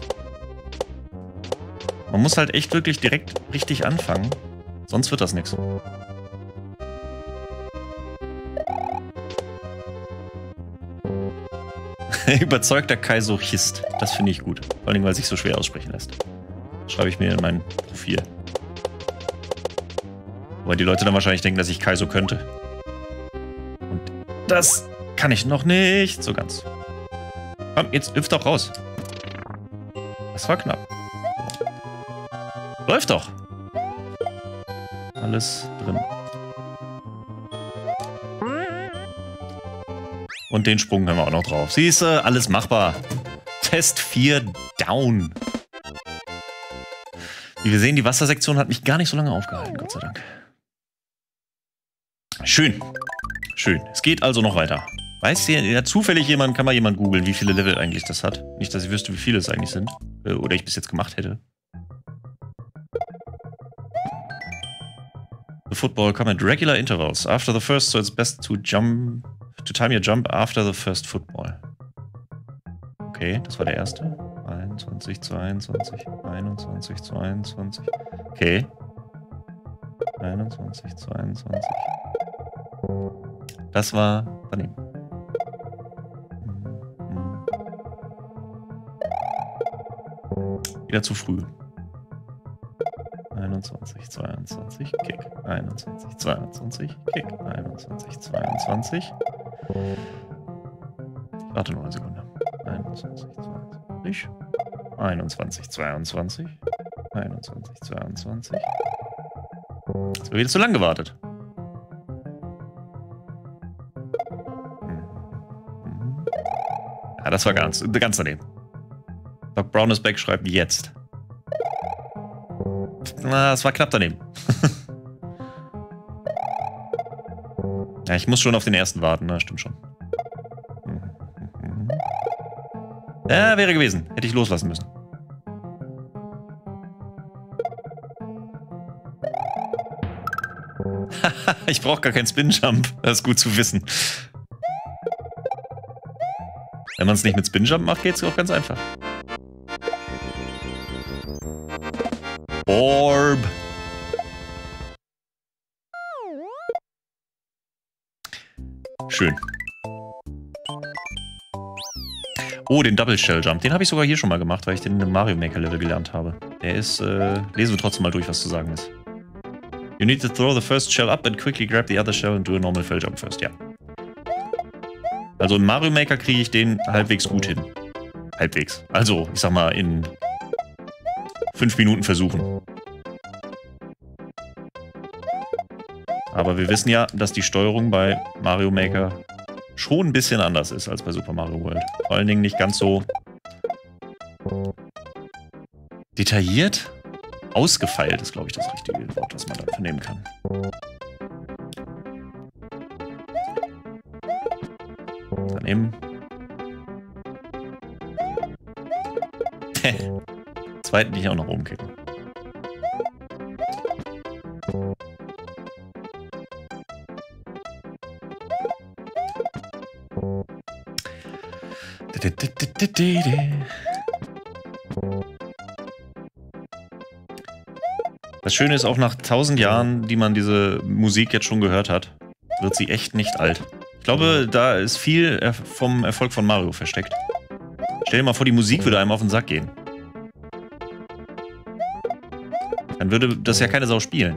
Man muss halt echt wirklich direkt richtig anfangen. Sonst wird das nichts. Überzeugter Kaizochist. Das finde ich gut. Vor allem, weil es sich so schwer aussprechen lässt. Das schreibe ich mir in mein Profil. Weil die Leute dann wahrscheinlich denken, dass ich Kaizo könnte. Und das kann ich noch nicht so ganz. Komm, jetzt hüpf doch raus. Das war knapp. Läuft doch. Alles drin. Und den Sprung haben wir auch noch drauf. Siehst du, alles machbar. Test vier down. Wie wir sehen, die Wassersektion hat mich gar nicht so lange aufgehalten, Gott sei Dank. Schön. Schön. Es geht also noch weiter. Weiß hier ja, zufällig jemand, kann mal jemand googeln, wie viele Level eigentlich das hat? Nicht, dass ich wüsste, wie viele es eigentlich sind. Oder ich bis jetzt gemacht hätte. The football come at regular intervals. After the first, so it's best to jump, to time your jump after the first football. Okay, das war der erste. einundzwanzig, zweiundzwanzig, einundzwanzig, zweiundzwanzig. Okay. einundzwanzig, zweiundzwanzig. Das war daneben. Wieder zu früh. einundzwanzig, zweiundzwanzig, Kick. einundzwanzig, zweiundzwanzig, Kick. einundzwanzig, zweiundzwanzig. Warte noch eine Sekunde. einundzwanzig, zweiundzwanzig. einundzwanzig, zweiundzwanzig. einundzwanzig, zweiundzwanzig. Jetzt wird wieder zu lang gewartet. Ja, das war ganz, ganz daneben. Doc Brown is back schreibt jetzt. Na, das war knapp daneben. Ja, ich muss schon auf den ersten warten, ne? Stimmt schon. Ja, wäre gewesen. Hätte ich loslassen müssen. Ich brauche gar keinen Spin-Jump. Das ist gut zu wissen. Wenn man es nicht mit Spin-Jump macht, geht es auch ganz einfach. Orb. Schön. Oh, den Double Shell Jump. Den habe ich sogar hier schon mal gemacht, weil ich den in einem Mario Maker Level gelernt habe. Der ist, äh, lesen wir trotzdem mal durch, was zu sagen ist. You need to throw the first shell up and quickly grab the other shell and do a normal fell jump first. Ja. Also in Mario Maker kriege ich den halbwegs gut hin. Halbwegs. Also, ich sag mal, in fünf Minuten versuchen. Aber wir wissen ja, dass die Steuerung bei Mario Maker schon ein bisschen anders ist als bei Super Mario World. Vor allen Dingen nicht ganz so detailliert. Ausgefeilt ist, glaube ich, das richtige Wort, was man dafür nehmen kann. Daneben. Zweiten, die ich auch noch rumkicken. Das Schöne ist, auch nach tausend Jahren, die man diese Musik jetzt schon gehört hat, wird sie echt nicht alt. Ich glaube, da ist viel vom Erfolg von Mario versteckt. Stell dir mal vor, die Musik würde einem auf den Sack gehen. Dann würde das ja keine Sau spielen.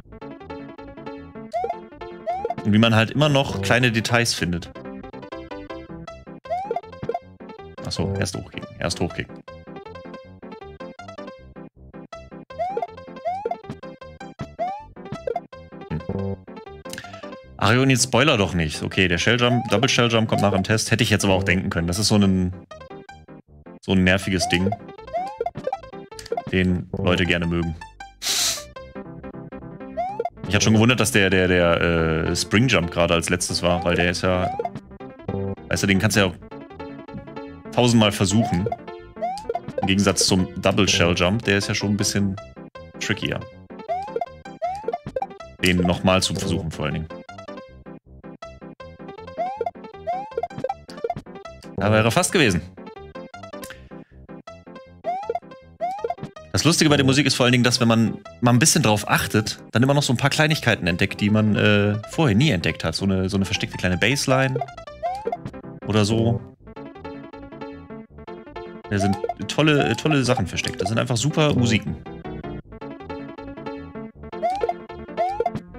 Und wie man halt immer noch kleine Details findet. Achso, erst hochkicken. Erst hochkicken. Hm. Arion, jetzt Spoiler doch nicht. Okay, der Shelljump, Double Shelljump kommt nach dem Test. Hätte ich jetzt aber auch denken können. Das ist so ein, so ein nerviges Ding, den Leute gerne mögen. Ich hatte schon gewundert, dass der, der, der äh, Spring Jump gerade als letztes war, weil der ist ja. Weißt du, den kannst du ja auch tausendmal versuchen. Im Gegensatz zum Double Shell Jump, der ist ja schon ein bisschen trickier. Den nochmal zu versuchen, vor allen Dingen. Da wäre fast gewesen. Das Lustige bei der Musik ist vor allen Dingen, dass wenn man mal ein bisschen drauf achtet, dann immer noch so ein paar Kleinigkeiten entdeckt, die man äh, vorher nie entdeckt hat. So eine, so eine versteckte kleine Bassline oder so. Da sind tolle, tolle Sachen versteckt. Das sind einfach super Musiken.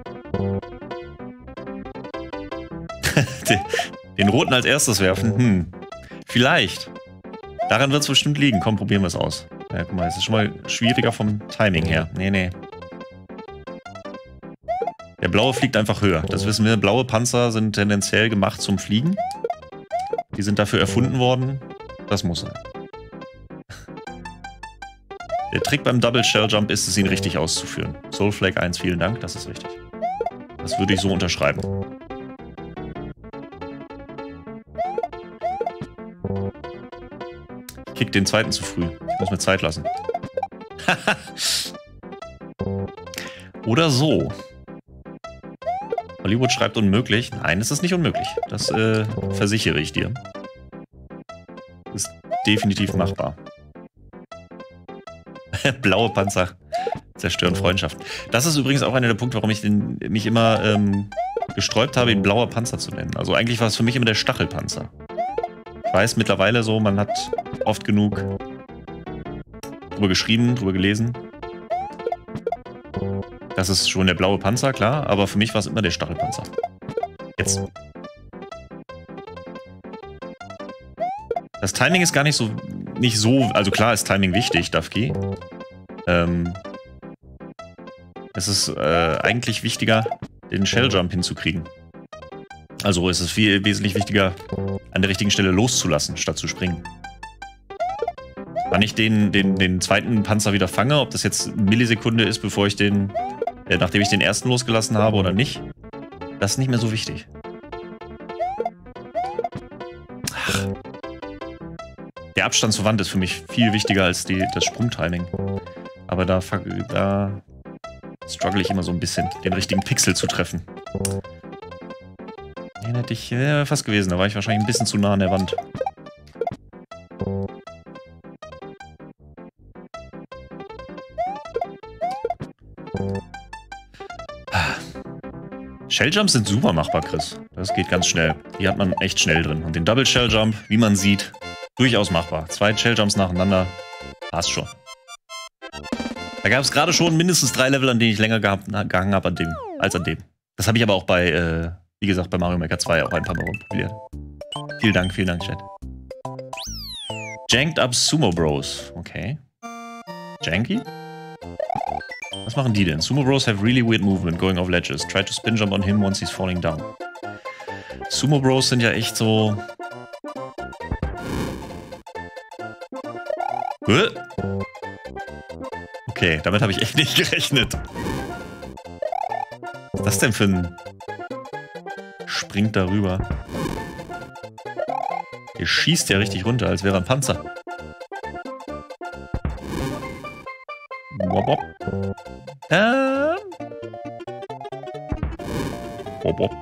den, den roten als erstes werfen? Hm. Vielleicht. Daran wird es bestimmt liegen. Komm, probieren wir es aus. Ja, guck mal, es ist schon mal schwieriger vom Timing her. Nee, nee. Der blaue fliegt einfach höher. Das wissen wir. Blaue Panzer sind tendenziell gemacht zum Fliegen. Die sind dafür erfunden worden. Das muss sein. Der Trick beim Double Shell Jump ist es, ihn richtig auszuführen. Soulflake eins, vielen Dank, das ist richtig. Das würde ich so unterschreiben. Ich kick den zweiten zu früh. Ich muss mir Zeit lassen. Oder so. Hollywood schreibt unmöglich. Nein, es ist nicht unmöglich. Das äh, versichere ich dir. Ist definitiv machbar. Blaue Panzer zerstören Freundschaften. Das ist übrigens auch einer der Punkte, warum ich den, mich immer ähm, gesträubt habe, ihn blauer Panzer zu nennen. Also eigentlich war es für mich immer der Stachelpanzer. Ich weiß mittlerweile so, man hat oft genug drüber geschrieben, drüber gelesen. Das ist schon der blaue Panzer, klar, aber für mich war es immer der Stachelpanzer. Jetzt. Das Timing ist gar nicht so, nicht so, also klar ist Timing wichtig, Dafki. Ähm, es ist äh, eigentlich wichtiger, den Shelljump hinzukriegen. Also ist es viel wesentlich wichtiger, an der richtigen Stelle loszulassen, statt zu springen. Wann ich den, den, den zweiten Panzer wieder fange, ob das jetzt eine Millisekunde ist, bevor ich den, äh, nachdem ich den ersten losgelassen habe oder nicht, das ist nicht mehr so wichtig. Ach. Der Abstand zur Wand ist für mich viel wichtiger als die, das Sprungtiming. Aber da, da struggle ich immer so ein bisschen, den richtigen Pixel zu treffen. Den hätte ich äh, fast gewesen, da war ich wahrscheinlich ein bisschen zu nah an der Wand. Shelljumps sind super machbar, Chris. Das geht ganz schnell. Die hat man echt schnell drin. Und den Double Shelljump, wie man sieht, durchaus machbar. Zwei Shelljumps nacheinander, passt schon. Da gab es gerade schon mindestens drei Level, an denen ich länger gehabt, gehangen habe an dem, als an dem. Das habe ich aber auch bei, äh, wie gesagt, bei Mario Maker zwei auch ein paar Mal probiert. Vielen Dank, vielen Dank, Chat. Janked Up Sumo Bros. Okay. Janky? Was machen die denn? Sumo Bros have really weird movement going off ledges. Try to spin jump on him once he's falling down. Sumo Bros sind ja echt so... Okay, damit habe ich echt nicht gerechnet. Was ist das denn für ein... Springt darüber. Der schießt ja richtig runter, als wäre er ein Panzer. Wop, wop. Ähm. Wop, wop.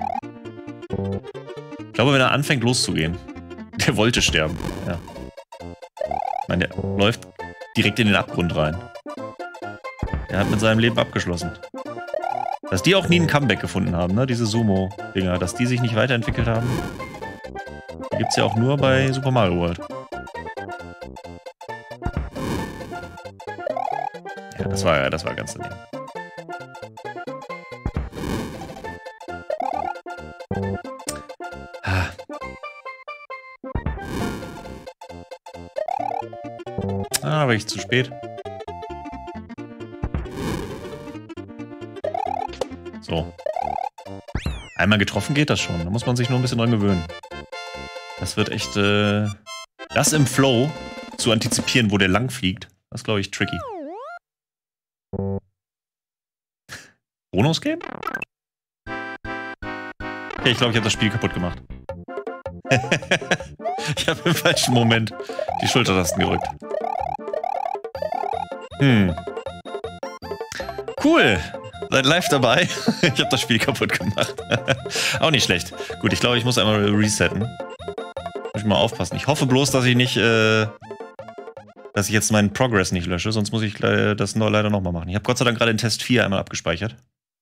Ich glaube, wenn er anfängt loszugehen, der wollte sterben. Ja. Ich meine, der läuft direkt in den Abgrund rein. Der hat mit seinem Leben abgeschlossen. Dass die auch nie ein Comeback gefunden haben, ne? Diese Sumo-Dinger. Dass die sich nicht weiterentwickelt haben. Die gibt's ja auch nur bei Super Mario World. Ja, das war, das war ganz daneben. Ah. Ah, war ich zu spät. So. Einmal getroffen geht das schon. Da muss man sich nur ein bisschen dran gewöhnen. Das wird echt, äh... das im Flow zu antizipieren, wo der lang fliegt, das ist, glaube ich, tricky. Bonus-Game? Okay, ich glaube, ich habe das Spiel kaputt gemacht. Ich habe im falschen Moment die Schultertasten gerückt. Hm. Cool. Seid live dabei. Ich habe das Spiel kaputt gemacht. Auch nicht schlecht. Gut, ich glaube, ich muss einmal resetten. Muss ich mal aufpassen. Ich hoffe bloß, dass ich nicht, äh, dass ich jetzt meinen Progress nicht lösche, sonst muss ich äh, das noch, leider nochmal machen. Ich habe Gott sei Dank gerade den Test vier einmal abgespeichert.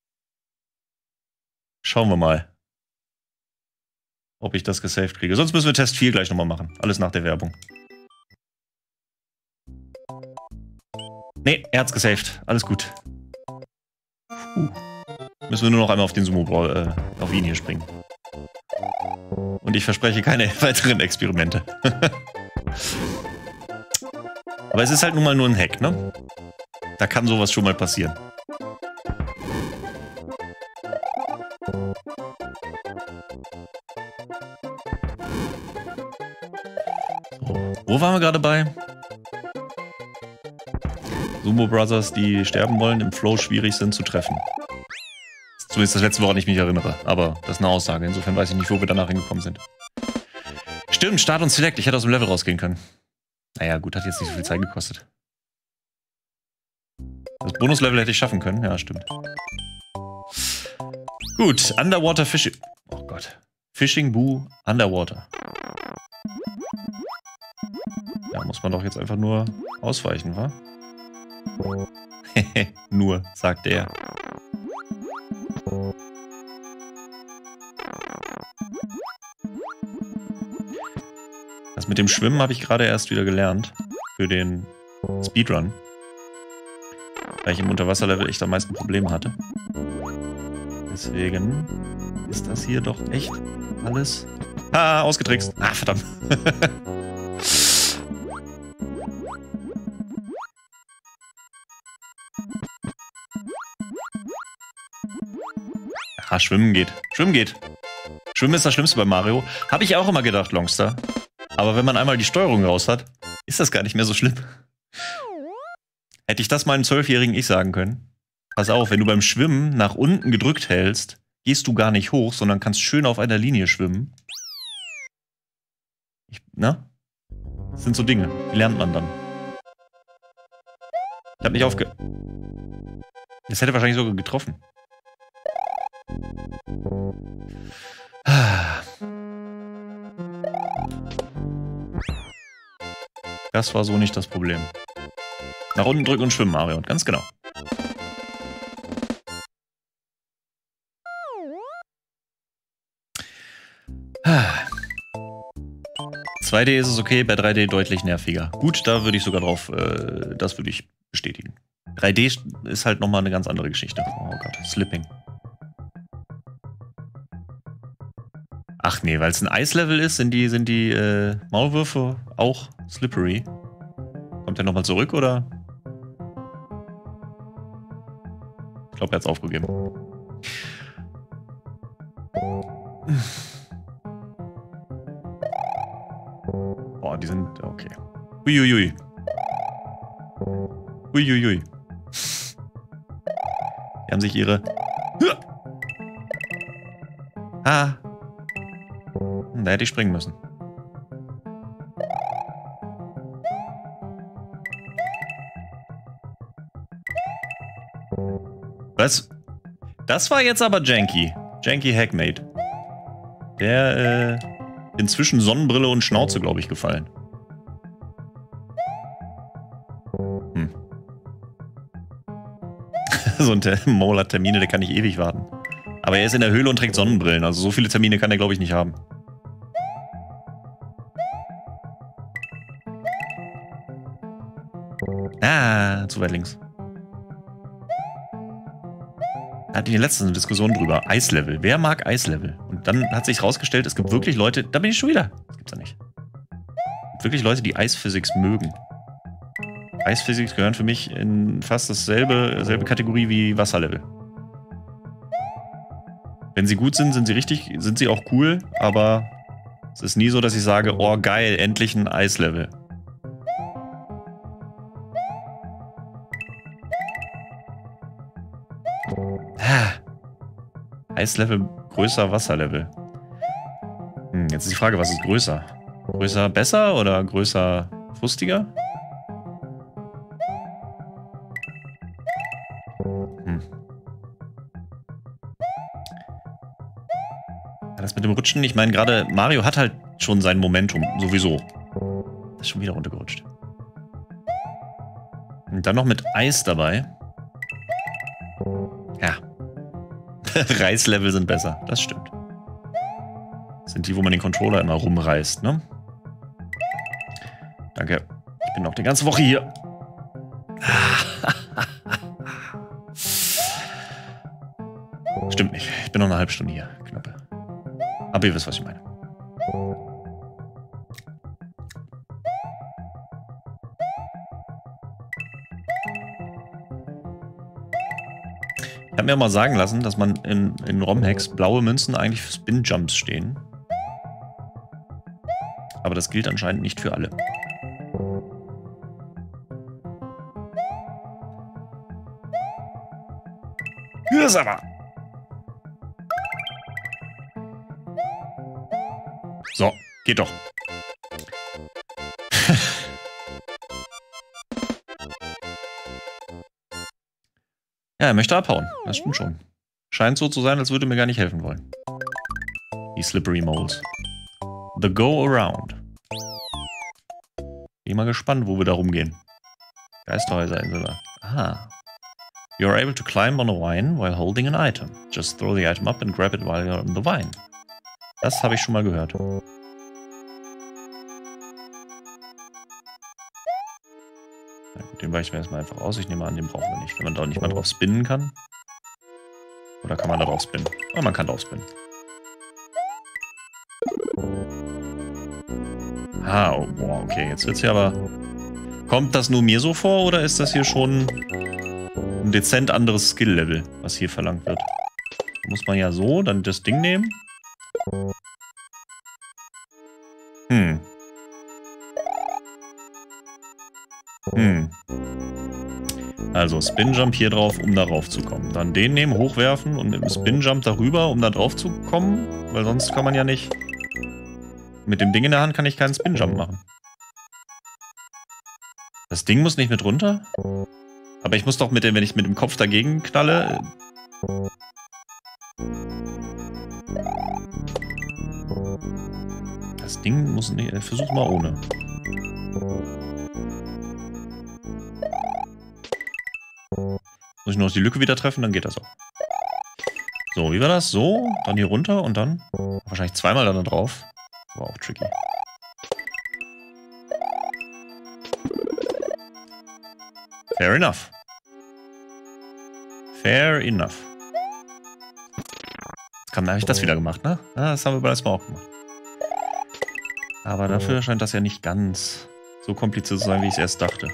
Schauen wir mal, ob ich das gesaved kriege. Sonst müssen wir Test vier gleich nochmal machen. Alles nach der Werbung. Nee, er hat's gesaved. Alles gut. Uh. Müssen wir nur noch einmal auf den Sumo, äh, auf ihn hier springen. Und ich verspreche keine weiteren Experimente. Aber es ist halt nun mal nur ein Hack, ne? Da kann sowas schon mal passieren. So, wo waren wir gerade bei? Sumo Brothers, die sterben wollen, im Flow schwierig sind zu treffen. Zumindest das letzte, woran ich mich erinnere. Aber das ist eine Aussage. Insofern weiß ich nicht, wo wir danach hingekommen sind. Stimmt, Start und Select. Ich hätte aus dem Level rausgehen können. Naja, gut, hat jetzt nicht so viel Zeit gekostet. Das Bonuslevel hätte ich schaffen können. Ja, stimmt. Gut, Underwater Fishing. Oh Gott. Fishing Boo Underwater. Da muss man doch jetzt einfach nur ausweichen, wa? Nur, sagt er. Das mit dem Schwimmen habe ich gerade erst wieder gelernt. Für den Speedrun. Weil ich im Unterwasserlevel echt am meisten Probleme hatte. Deswegen ist das hier doch echt alles... Ah, ausgetrickst. Ah, verdammt. Ah, Schwimmen geht. Schwimmen geht. Schwimmen ist das Schlimmste bei Mario. Habe ich auch immer gedacht, Longstar. Aber wenn man einmal die Steuerung raus hat, ist das gar nicht mehr so schlimm. Hätte ich das meinem zwölfjährigen Ich sagen können. Pass auf, wenn du beim Schwimmen nach unten gedrückt hältst, gehst du gar nicht hoch, sondern kannst schön auf einer Linie schwimmen. Ich, na? Das sind so Dinge, die lernt man dann. Ich hab nicht aufge... Das hätte wahrscheinlich sogar getroffen. Das war so nicht das Problem. Nach unten drücken und schwimmen, Mario. Ganz genau. zwei D ist es okay, bei drei D deutlich nerviger. Gut, da würde ich sogar drauf, äh, das würde ich bestätigen. drei D ist halt nochmal eine ganz andere Geschichte. Oh Gott, Slipping. Ach nee, weil es ein Eislevel ist, sind die, sind die äh, Maulwürfe auch slippery. Kommt der nochmal zurück, oder? Ich glaube, er hat es aufgegeben. Boah, die sind... okay. Uiuiui. Uiuiui. Die haben sich ihre... Ah. Da hätte ich springen müssen. Was? Das war jetzt aber Janky. Janky Hackmate. Der, äh, inzwischen Sonnenbrille und Schnauze, glaube ich, gefallen. Hm. So ein Maul hat Termine, der kann nicht ewig warten. Aber er ist in der Höhle und trägt Sonnenbrillen. Also so viele Termine kann er, glaube ich, nicht haben. Ah, zu weit links. Da hatte ich in der letzten Diskussion drüber. Eislevel. Wer mag Eislevel? Und dann hat sich rausgestellt, es gibt wirklich Leute, da bin ich schon wieder. Das gibt's ja nicht. Es gibt wirklich Leute, die Eisphysics mögen. Eisphysics gehören für mich in fast dasselbe selbe Kategorie wie Wasserlevel. Wenn sie gut sind, sind sie richtig, sind sie auch cool, aber es ist nie so, dass ich sage, oh geil, endlich ein Eislevel. Eislevel größer, Wasserlevel. Hm, jetzt ist die Frage, was ist größer? Größer besser oder größer frustiger? Hm. Das mit dem Rutschen, ich meine, gerade Mario hat halt schon sein Momentum, sowieso. Das ist schon wieder runtergerutscht. Und dann noch mit Eis dabei. Ja. Reislevel sind besser, das stimmt. Das sind die, wo man den Controller immer rumreißt, ne? Danke. Ich bin noch die ganze Woche hier. Stimmt nicht. Ich bin noch eine halbe Stunde hier. Knappe. Aber ihr wisst, was ich meine. Ich habe mir mal sagen lassen, dass man in, in ROM-Hacks blaue Münzen eigentlich für Spin-Jumps stehen. Aber das gilt anscheinend nicht für alle. Hier ist aber. So, geht doch. Ja, er möchte abhauen. Das stimmt schon. Scheint so zu sein, als würde mir gar nicht helfen wollen. Die Slippery Moles. The Go-Around. Bin mal gespannt, wo wir da rumgehen. Geisterhäuserinsel. Aha. You are able to climb on a vine while holding an item. Just throw the item up and grab it while you're on the vine. Das habe ich schon mal gehört. Na gut, den weichen wir erstmal einfach aus. Ich nehme an, den brauchen wir nicht. Wenn man da nicht mal drauf spinnen kann. Oder kann man da drauf spinnen? Oh, man kann drauf spinnen. Ah, oh, boah, okay. Jetzt wird's hier aber... Kommt das nur mir so vor, oder ist das hier schon ein dezent anderes Skill-Level, was hier verlangt wird? Da muss man ja so, dann das Ding nehmen. Hm. Hm. Also Spin-Jump hier drauf, um da rauf zu kommen. Dann den nehmen, hochwerfen und mit dem Spin-Jump darüber, um da drauf zu kommen. Weil sonst kann man ja nicht... Mit dem Ding in der Hand kann ich keinen Spin-Jump machen. Das Ding muss nicht mit runter? Aber ich muss doch mit dem, wenn ich mit dem Kopf dagegen knalle... Das Ding muss nicht... Versuch mal ohne. Muss ich nur noch die Lücke wieder treffen, dann geht das auch. So, wie war das? So, dann hier runter und dann wahrscheinlich zweimal da drauf. War auch tricky. Fair enough. Fair enough. Jetzt habe ich das wieder gemacht, ne? Ja, das haben wir beim letzten Mal auch gemacht. Aber dafür scheint das ja nicht ganz so kompliziert zu sein, wie ich es erst dachte.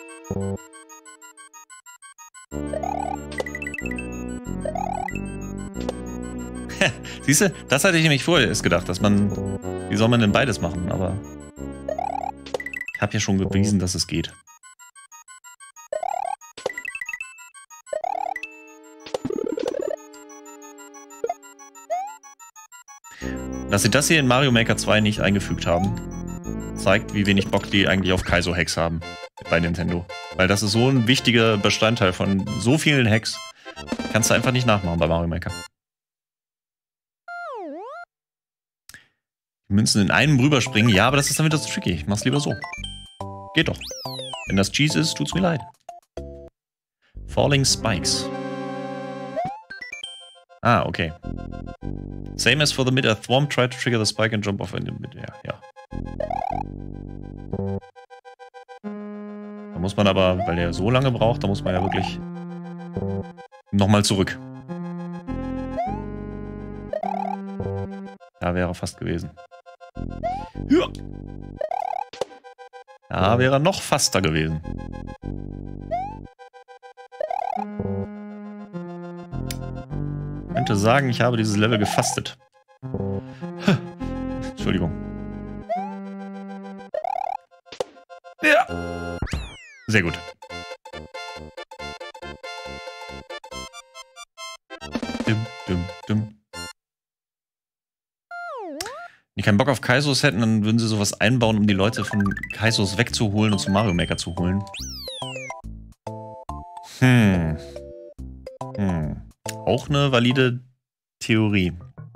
Siehst du, das hatte ich nämlich vorher erst gedacht, dass man... Wie soll man denn beides machen? Aber... Ich habe ja schon bewiesen, dass es geht. Dass sie das hier in Mario Maker zwei nicht eingefügt haben, zeigt, wie wenig Bock die eigentlich auf Kaizo-Hacks haben bei Nintendo. Weil das ist so ein wichtiger Bestandteil von so vielen Hacks. Kannst du einfach nicht nachmachen bei Mario Maker. Die Münzen in einem rüberspringen, ja, aber das ist dann wieder zu tricky. Ich mach's lieber so. Geht doch. Wenn das Cheese ist, tut's mir leid. Falling Spikes. Ah, okay. Same as for the mid-air thwomp, try to trigger the spike and jump off in the mid-air. Ja. Da muss man aber, weil der so lange braucht, da muss man ja wirklich nochmal zurück. Da wäre fast gewesen. Ja. Da wäre noch faster gewesen. Ich könnte sagen, ich habe dieses Level gefastet. Entschuldigung. Ja. Sehr gut. Dum, dum, dum. Wenn die keinen Bock auf Kaisos hätten, dann würden sie sowas einbauen, um die Leute von Kaisos wegzuholen und zu Mario Maker zu holen. Hm. Hm. Auch eine valide Theorie.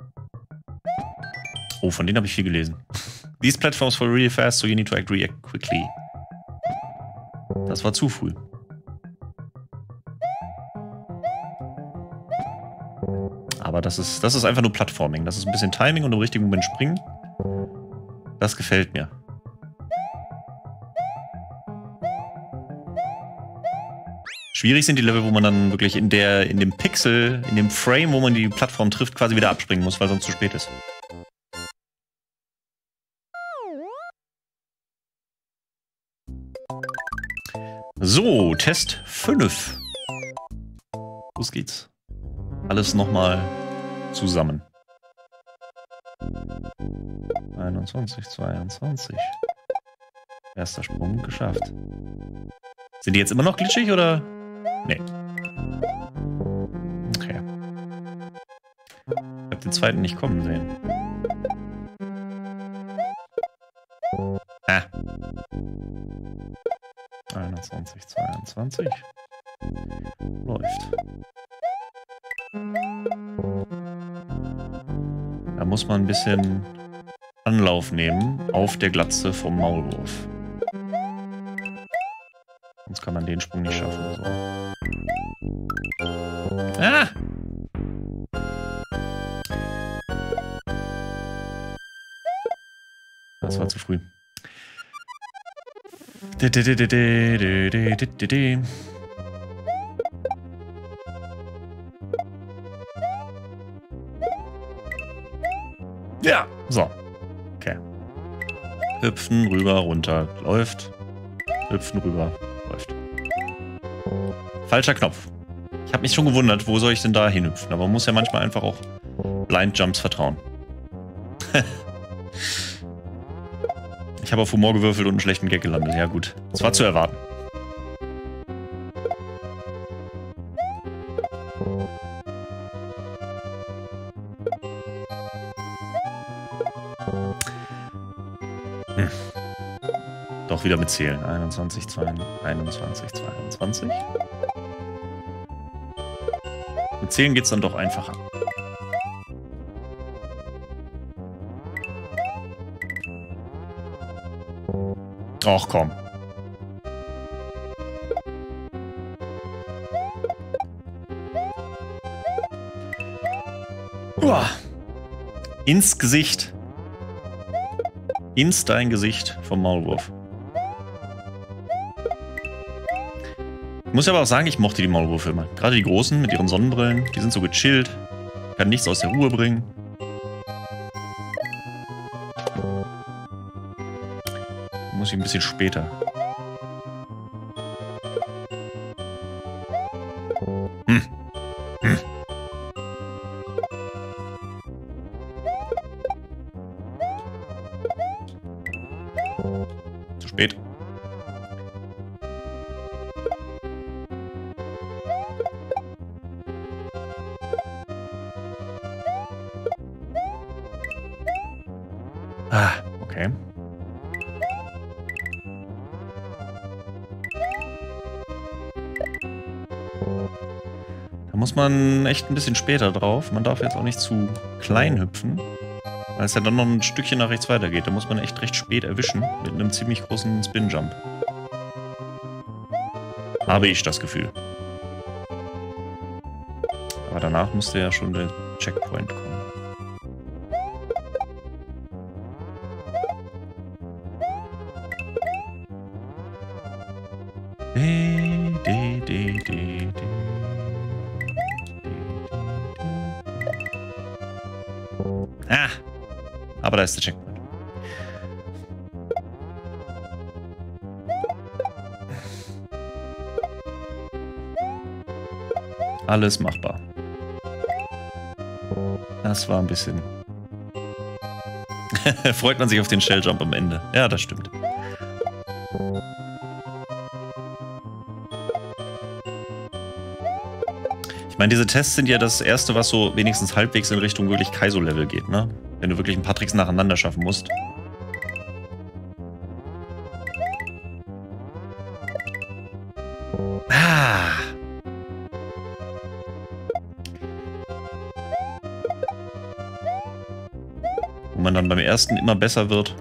Oh, von denen habe ich viel gelesen. These platforms fall really fast, so you need to act react quickly. Das war zu früh. Aber das ist, das ist einfach nur Plattforming. Das ist ein bisschen Timing und im richtigen Moment springen. Das gefällt mir. Schwierig sind die Level, wo man dann wirklich in der, in dem Pixel, in dem Frame, wo man die Plattform trifft, quasi wieder abspringen muss, weil sonst zu spät ist. So, Test fünf. Los geht's. alles nochmal zusammen. einundzwanzig, zweiundzwanzig. Erster Sprung geschafft. Sind die jetzt immer noch glitschig oder? Nee. Okay. Ich hab den zweiten nicht kommen sehen. Ah. einundzwanzig, zweiundzwanzig. Läuft. Da muss man ein bisschen Anlauf nehmen auf der Glatze vom Maulwurf. Sonst kann man den Sprung nicht schaffen. So. Ah! Das war zu früh. Ja, so. Okay. Hüpfen, rüber, runter, läuft. Hüpfen, rüber, läuft. Falscher Knopf. Ich habe mich schon gewundert, wo soll ich denn da hinhüpfen? Aber man muss ja manchmal einfach auch Blind Jumps vertrauen. Ich habe auf Humor gewürfelt und einen schlechten Gag gelandet. Ja gut, das war zu erwarten. Hm. Doch wieder mit Zählen. einundzwanzig, zweiundzwanzig, einundzwanzig, zweiundzwanzig. Mit Zählen geht es dann doch einfacher. Och komm. Uah. Ins Gesicht. Ins dein Gesicht vom Maulwurf. Ich muss aber auch sagen, ich mochte die Maulwürfe immer. Gerade die großen mit ihren Sonnenbrillen, die sind so gechillt. Kann nichts aus der Ruhe bringen. Muss ich ein bisschen später. Hm. Hm. Zu spät. Ah, okay. Da muss man echt ein bisschen später drauf. Man darf jetzt auch nicht zu klein hüpfen, weil es ja dann noch ein Stückchen nach rechts weitergeht. Da muss man echt recht spät erwischen mit einem ziemlich großen Spin-Jump. Habe ich das Gefühl. Aber danach müsste ja schon der Checkpoint kommen. De, de, de, de, de. Ah, aber da ist der Checkpoint. Alles machbar. Das war ein bisschen... Freut man sich auf den Shelljump am Ende. Ja, das stimmt. Ich meine, diese Tests sind ja das erste, was so wenigstens halbwegs in Richtung wirklich Kaizo-Level geht, ne? Wenn du wirklich ein paar Tricks nacheinander schaffen musst. Ah! Wo man dann beim ersten immer besser wird.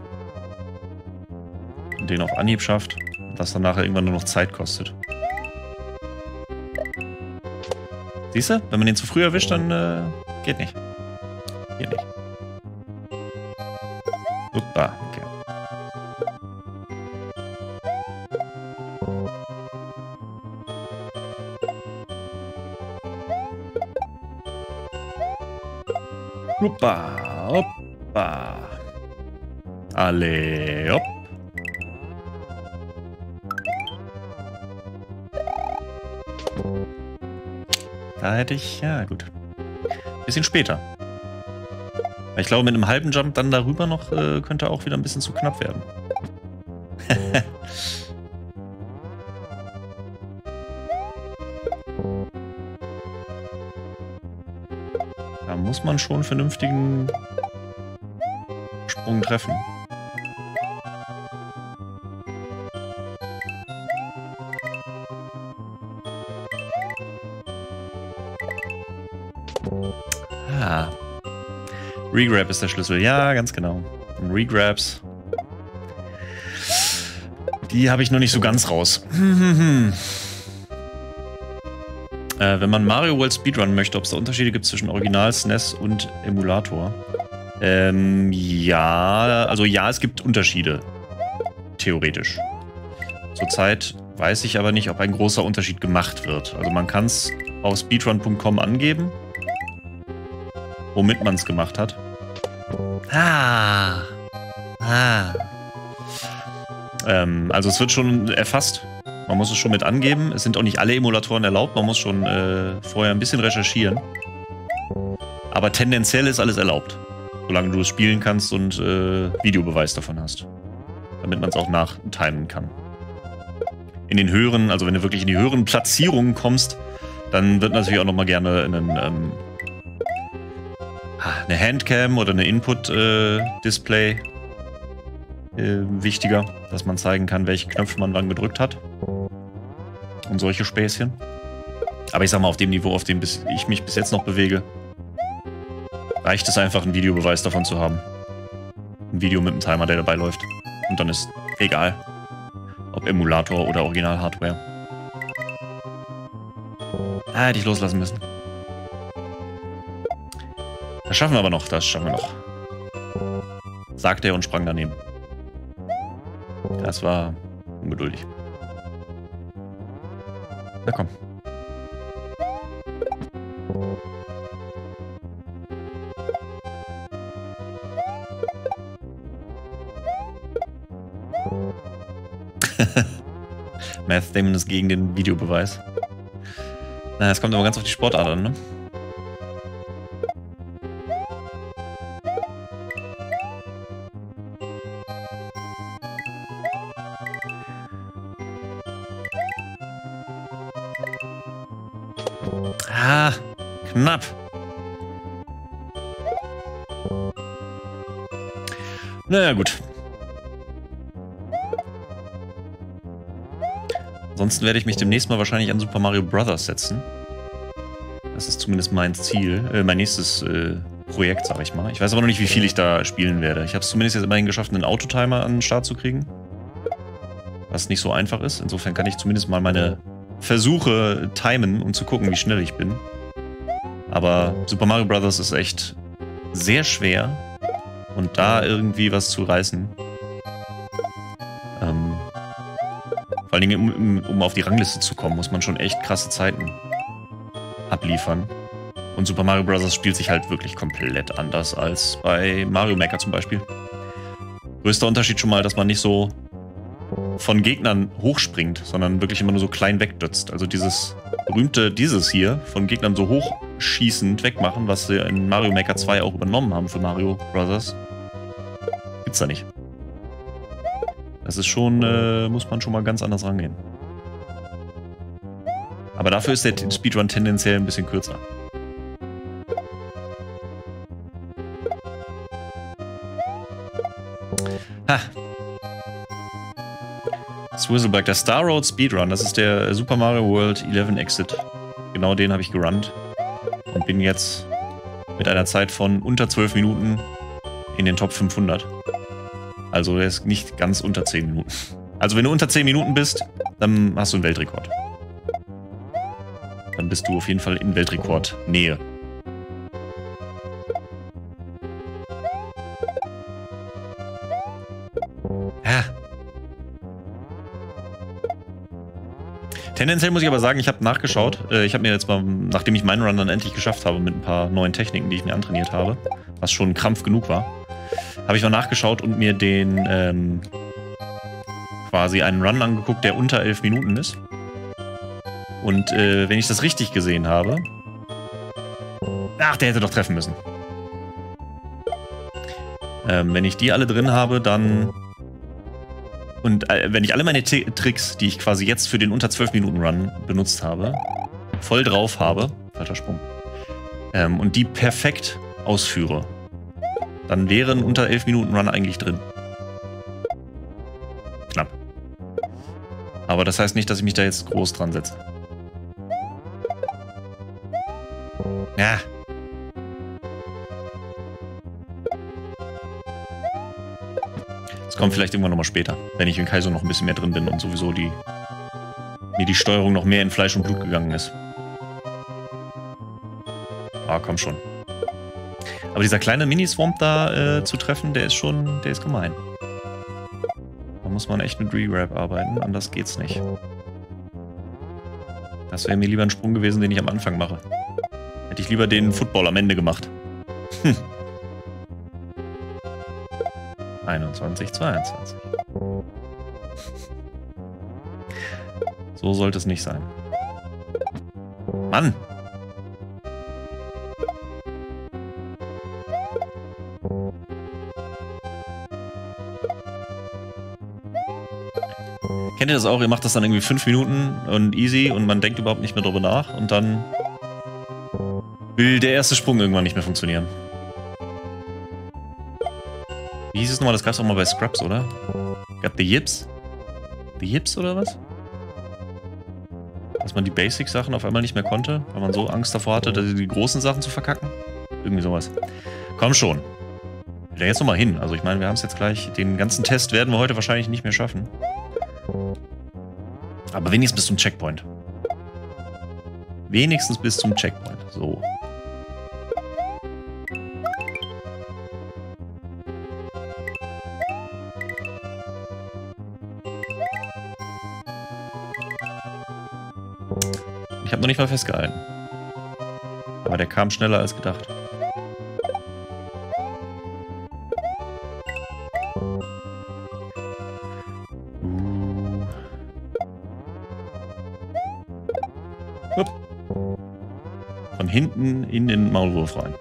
Und den auf Anhieb schafft. Was dann nachher irgendwann nur noch Zeit kostet. Siehst du? Wenn man den zu früh erwischt, dann äh, geht nicht. Geht nicht. Uppa, okay. Uppa, uppa. Alle, hopp. Da hätte ich, ja gut. Bisschen später. Ich glaube, mit einem halben Jump dann darüber noch äh, könnte auch wieder ein bisschen zu knapp werden. Da muss man schon einen vernünftigen Sprung treffen. Ah. Regrab ist der Schlüssel. Ja, ganz genau. Und Regrabs. Die habe ich noch nicht so ganz raus. äh, wenn man Mario World Speedrun möchte, ob es da Unterschiede gibt zwischen Original, S N E S und Emulator. Ähm, ja, also ja, es gibt Unterschiede. Theoretisch. Zurzeit weiß ich aber nicht, ob ein großer Unterschied gemacht wird. Also man kann es auf speedrun punkt com angeben, womit man es gemacht hat. Ah. Ah. Ähm, also es wird schon erfasst. Man muss es schon mit angeben. Es sind auch nicht alle Emulatoren erlaubt. Man muss schon äh, vorher ein bisschen recherchieren. Aber tendenziell ist alles erlaubt. Solange du es spielen kannst und äh, Videobeweis davon hast. Damit man es auch nachtimen kann. In den höheren, also wenn du wirklich in die höheren Platzierungen kommst, dann wird natürlich auch nochmal gerne einen, ähm, eine Handcam oder eine Input-Display äh, äh, wichtiger, dass man zeigen kann, welche Knöpfe man wann gedrückt hat. Und solche Späßchen. Aber ich sag mal, auf dem Niveau, auf dem bis ich mich bis jetzt noch bewege, reicht es einfach, einen Videobeweis davon zu haben. Ein Video mit einem Timer, der dabei läuft. Und dann ist egal, ob Emulator oder Original-Hardware. Ah, hätte ich loslassen müssen. Das schaffen wir aber noch, das schaffen wir noch. Sagte er und sprang daneben. Das war ungeduldig. Na komm. Math Damon ist gegen den Videobeweis. Na, es kommt aber ganz auf die Sportart an, ne? Ah, knapp. Naja, gut. Ansonsten werde ich mich demnächst mal wahrscheinlich an Super Mario Bros. Setzen. Das ist zumindest mein Ziel, äh, mein nächstes äh, Projekt, sag ich mal. Ich weiß aber noch nicht, wie viel ich da spielen werde. Ich habe es zumindest jetzt immerhin geschafft, einen Autotimer an den Start zu kriegen. Was nicht so einfach ist. Insofern kann ich zumindest mal meine Versuche timen, um zu gucken, wie schnell ich bin. Aber Super Mario Bros. Ist echt sehr schwer. Und da irgendwie was zu reißen. Ähm, vor allen Dingen, um, um auf die Rangliste zu kommen, muss man schon echt krasse Zeiten abliefern. Und Super Mario Bros. Spielt sich halt wirklich komplett anders als bei Mario Maker zum Beispiel. Größter Unterschied schon mal, dass man nicht so von Gegnern hochspringt, sondern wirklich immer nur so klein wegdützt. Also dieses berühmte, dieses hier, von Gegnern so hochschießend wegmachen, was sie in Mario Maker zwei auch übernommen haben für Mario Bros., gibt's da nicht. Das ist schon, äh, muss man schon mal ganz anders rangehen. Aber dafür ist der Speedrun tendenziell ein bisschen kürzer. Ha! Swizzleback, der Star Road Speedrun, das ist der Super Mario World elf Exit. Genau den habe ich gerannt. Und bin jetzt mit einer Zeit von unter zwölf Minuten in den Top fünfhundert. Also der ist nicht ganz unter zehn Minuten. Also wenn du unter zehn Minuten bist, dann hast du einen Weltrekord. Dann bist du auf jeden Fall in Weltrekordnähe. Ja. Tendenziell muss ich aber sagen, ich habe nachgeschaut. Ich habe mir jetzt mal, nachdem ich meinen Run dann endlich geschafft habe, mit ein paar neuen Techniken, die ich mir antrainiert habe, was schon ein Krampf genug war, habe ich mal nachgeschaut und mir den ähm, quasi einen Run angeguckt, der unter elf Minuten ist. Und äh, wenn ich das richtig gesehen habe, Ach, der hätte doch treffen müssen. Ähm, wenn ich die alle drin habe, dann... Und äh, wenn ich alle meine T Tricks, die ich quasi jetzt für den unter zwölf Minuten Run benutzt habe, voll drauf habe, falscher Sprung, ähm, und die perfekt ausführe, dann wäre ein unter elf Minuten Run eigentlich drin. Knapp. Aber das heißt nicht, dass ich mich da jetzt groß dran setze. Ja. Das kommt vielleicht irgendwann nochmal später, wenn ich in Kaizo noch ein bisschen mehr drin bin und sowieso die mir die Steuerung noch mehr in Fleisch und Blut gegangen ist. Ah, komm schon. Aber dieser kleine Mini-Swamp da äh, zu treffen, der ist schon, der ist gemein. Da muss man echt mit Re-Grab arbeiten, anders geht's nicht. Das wäre mir lieber ein Sprung gewesen, den ich am Anfang mache. Hätte ich lieber den Football am Ende gemacht. Hm. einundzwanzig, zweiundzwanzig. So sollte es nicht sein. Mann! Kennt ihr das auch? Ihr macht das dann irgendwie fünf Minuten und easy und man denkt überhaupt nicht mehr drüber nach und dann will der erste Sprung irgendwann nicht mehr funktionieren. Wie hieß es nochmal? Das gab es auch mal bei Scrubs, oder? Gab die Yips? Die Yips oder was? Dass man die Basic-Sachen auf einmal nicht mehr konnte, weil man so Angst davor hatte, dass die großen Sachen zu verkacken? Irgendwie sowas. Komm schon. Will da jetzt nochmal hin. Also ich meine, wir haben es jetzt gleich. Den ganzen Test werden wir heute wahrscheinlich nicht mehr schaffen. Aber wenigstens bis zum Checkpoint. Wenigstens bis zum Checkpoint. So. Ich habe noch nicht mal festgehalten. Aber der kam schneller als gedacht. Uh. Upp. Von hinten in den Maulwurf rein.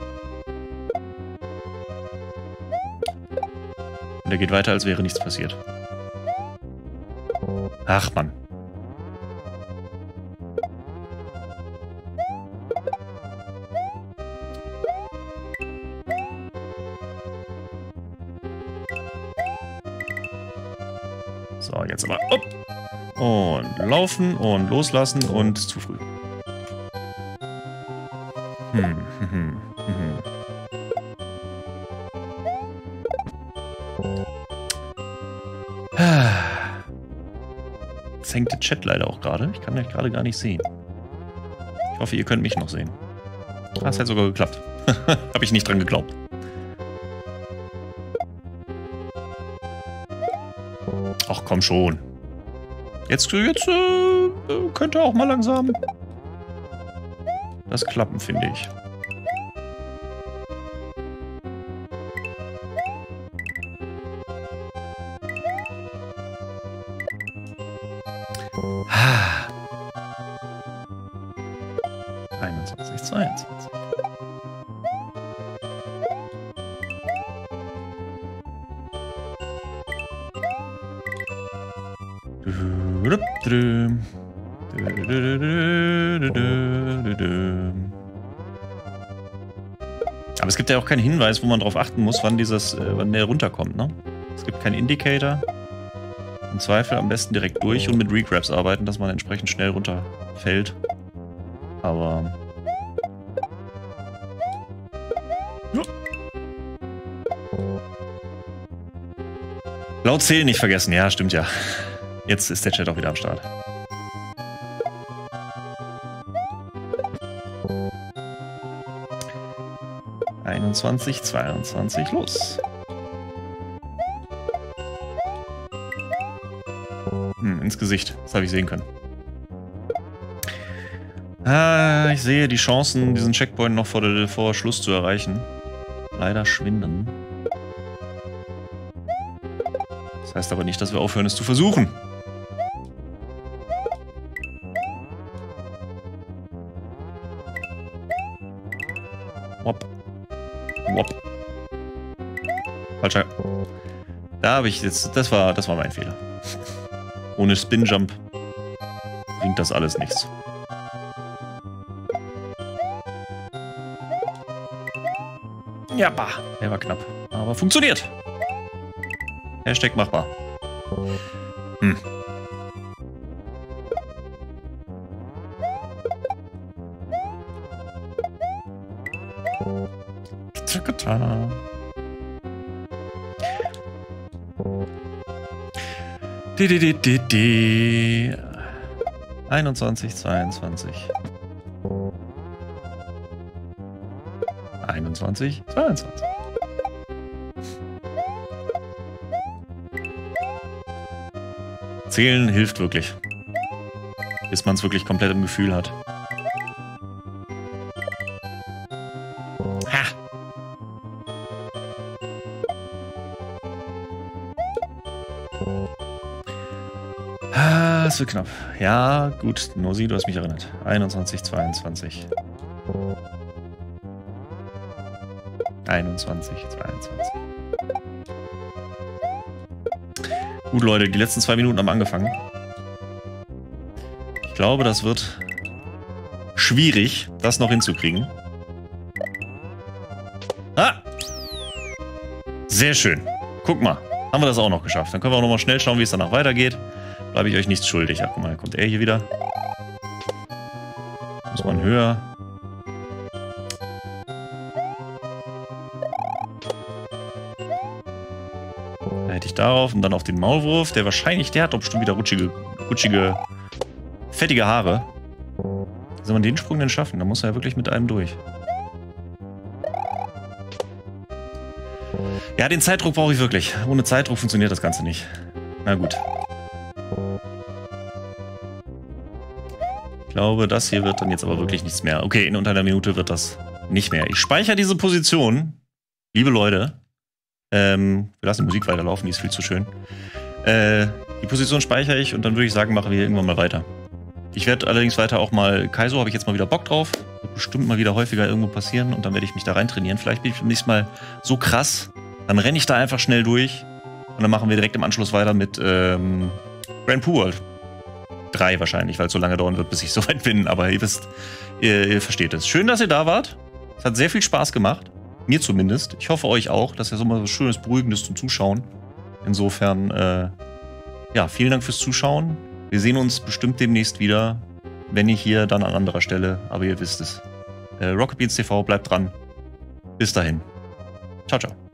Und der geht weiter, als wäre nichts passiert. Ach Mann. So, jetzt aber up. Und laufen und loslassen und zu früh. Hm, hm, hm, hm. Jetzt hängt der Chat leider auch gerade. Ich kann euch gerade gar nicht sehen. Ich hoffe, ihr könnt mich noch sehen. Ah, es hat sogar geklappt. Habe ich nicht dran geglaubt. Ach, komm schon. Jetzt, jetzt äh, könnte auch mal langsam das klappen, finde ich. einundzwanzig, zweiundzwanzig. Aber es gibt ja auch keinen Hinweis, wo man darauf achten muss, wann dieses, äh, wann der runterkommt, ne? Es gibt keinen Indicator. Im Zweifel am besten direkt durch und mit Regrabs arbeiten, dass man entsprechend schnell runterfällt. Aber... Ja. Laut Zählen nicht vergessen, ja, stimmt ja. Jetzt ist der Chat auch wieder am Start. einundzwanzig, zweiundzwanzig, los. Hm, ins Gesicht. Das habe ich sehen können. Ah, ich sehe die Chancen, diesen Checkpoint noch vor, der, vor Schluss zu erreichen. Leider schwinden. Das heißt aber nicht, dass wir aufhören, es zu versuchen. Wop. Wop. Falscher. Da habe ich jetzt. Das war, das war mein Fehler. Ohne Spin-Jump bringt das alles nichts. Ja, bah. Der war knapp. Aber funktioniert. Hashtag machbar. Hm. Die, die, die, die, die. einundzwanzig, zweiundzwanzig. einundzwanzig, zweiundzwanzig. Zählen hilft wirklich. Bis man es wirklich komplett im Gefühl hat. Ha! Ah, es wird knapp. Ja, gut. Nosi, du hast mich erinnert. einundzwanzig, zweiundzwanzig. einundzwanzig, zweiundzwanzig. Gut, Leute, die letzten zwei Minuten haben angefangen. Ich glaube, das wird schwierig, das noch hinzukriegen. Ah! Sehr schön. Guck mal, haben wir das auch noch geschafft. Dann können wir auch noch mal schnell schauen, wie es danach weitergeht. Bleibe ich euch nichts schuldig. Ach, guck mal, da kommt er hier wieder. Muss man höher. Da hätte ich darauf und dann auf den Maulwurf. Der wahrscheinlich, der hat doch bestimmt wieder rutschige, rutschige, fettige Haare. Wie soll man den Sprung denn schaffen? Da muss er ja wirklich mit einem durch. Ja, den Zeitdruck brauche ich wirklich. Ohne Zeitdruck funktioniert das Ganze nicht. Na gut. Ich glaube, das hier wird dann jetzt aber wirklich nichts mehr. Okay, in unter einer Minute wird das nicht mehr. Ich speichere diese Position. Liebe Leute. Ähm, wir lassen die Musik weiterlaufen, die ist viel zu schön. Äh, die Position speichere ich und dann würde ich sagen, machen wir irgendwann mal weiter. Ich werde allerdings weiter auch mal, Kaizo habe ich jetzt mal wieder Bock drauf. Wird bestimmt mal wieder häufiger irgendwo passieren und dann werde ich mich da rein trainieren. Vielleicht bin ich beim nächsten Mal so krass, dann renne ich da einfach schnell durch und dann machen wir direkt im Anschluss weiter mit ähm, Grand Pooh World. Drei wahrscheinlich, weil es so lange dauern wird, bis ich so weit bin. Aber ihr wisst, ihr, ihr versteht es. Schön, dass ihr da wart. Es hat sehr viel Spaß gemacht. Mir zumindest. Ich hoffe euch auch. Das ist ja so mal was Schönes, Beruhigendes zum Zuschauen. Insofern, äh, ja, vielen Dank fürs Zuschauen. Wir sehen uns bestimmt demnächst wieder. Wenn nicht hier, dann an anderer Stelle. Aber ihr wisst es. Äh, Rocket Beans T V, bleibt dran. Bis dahin. Ciao, ciao.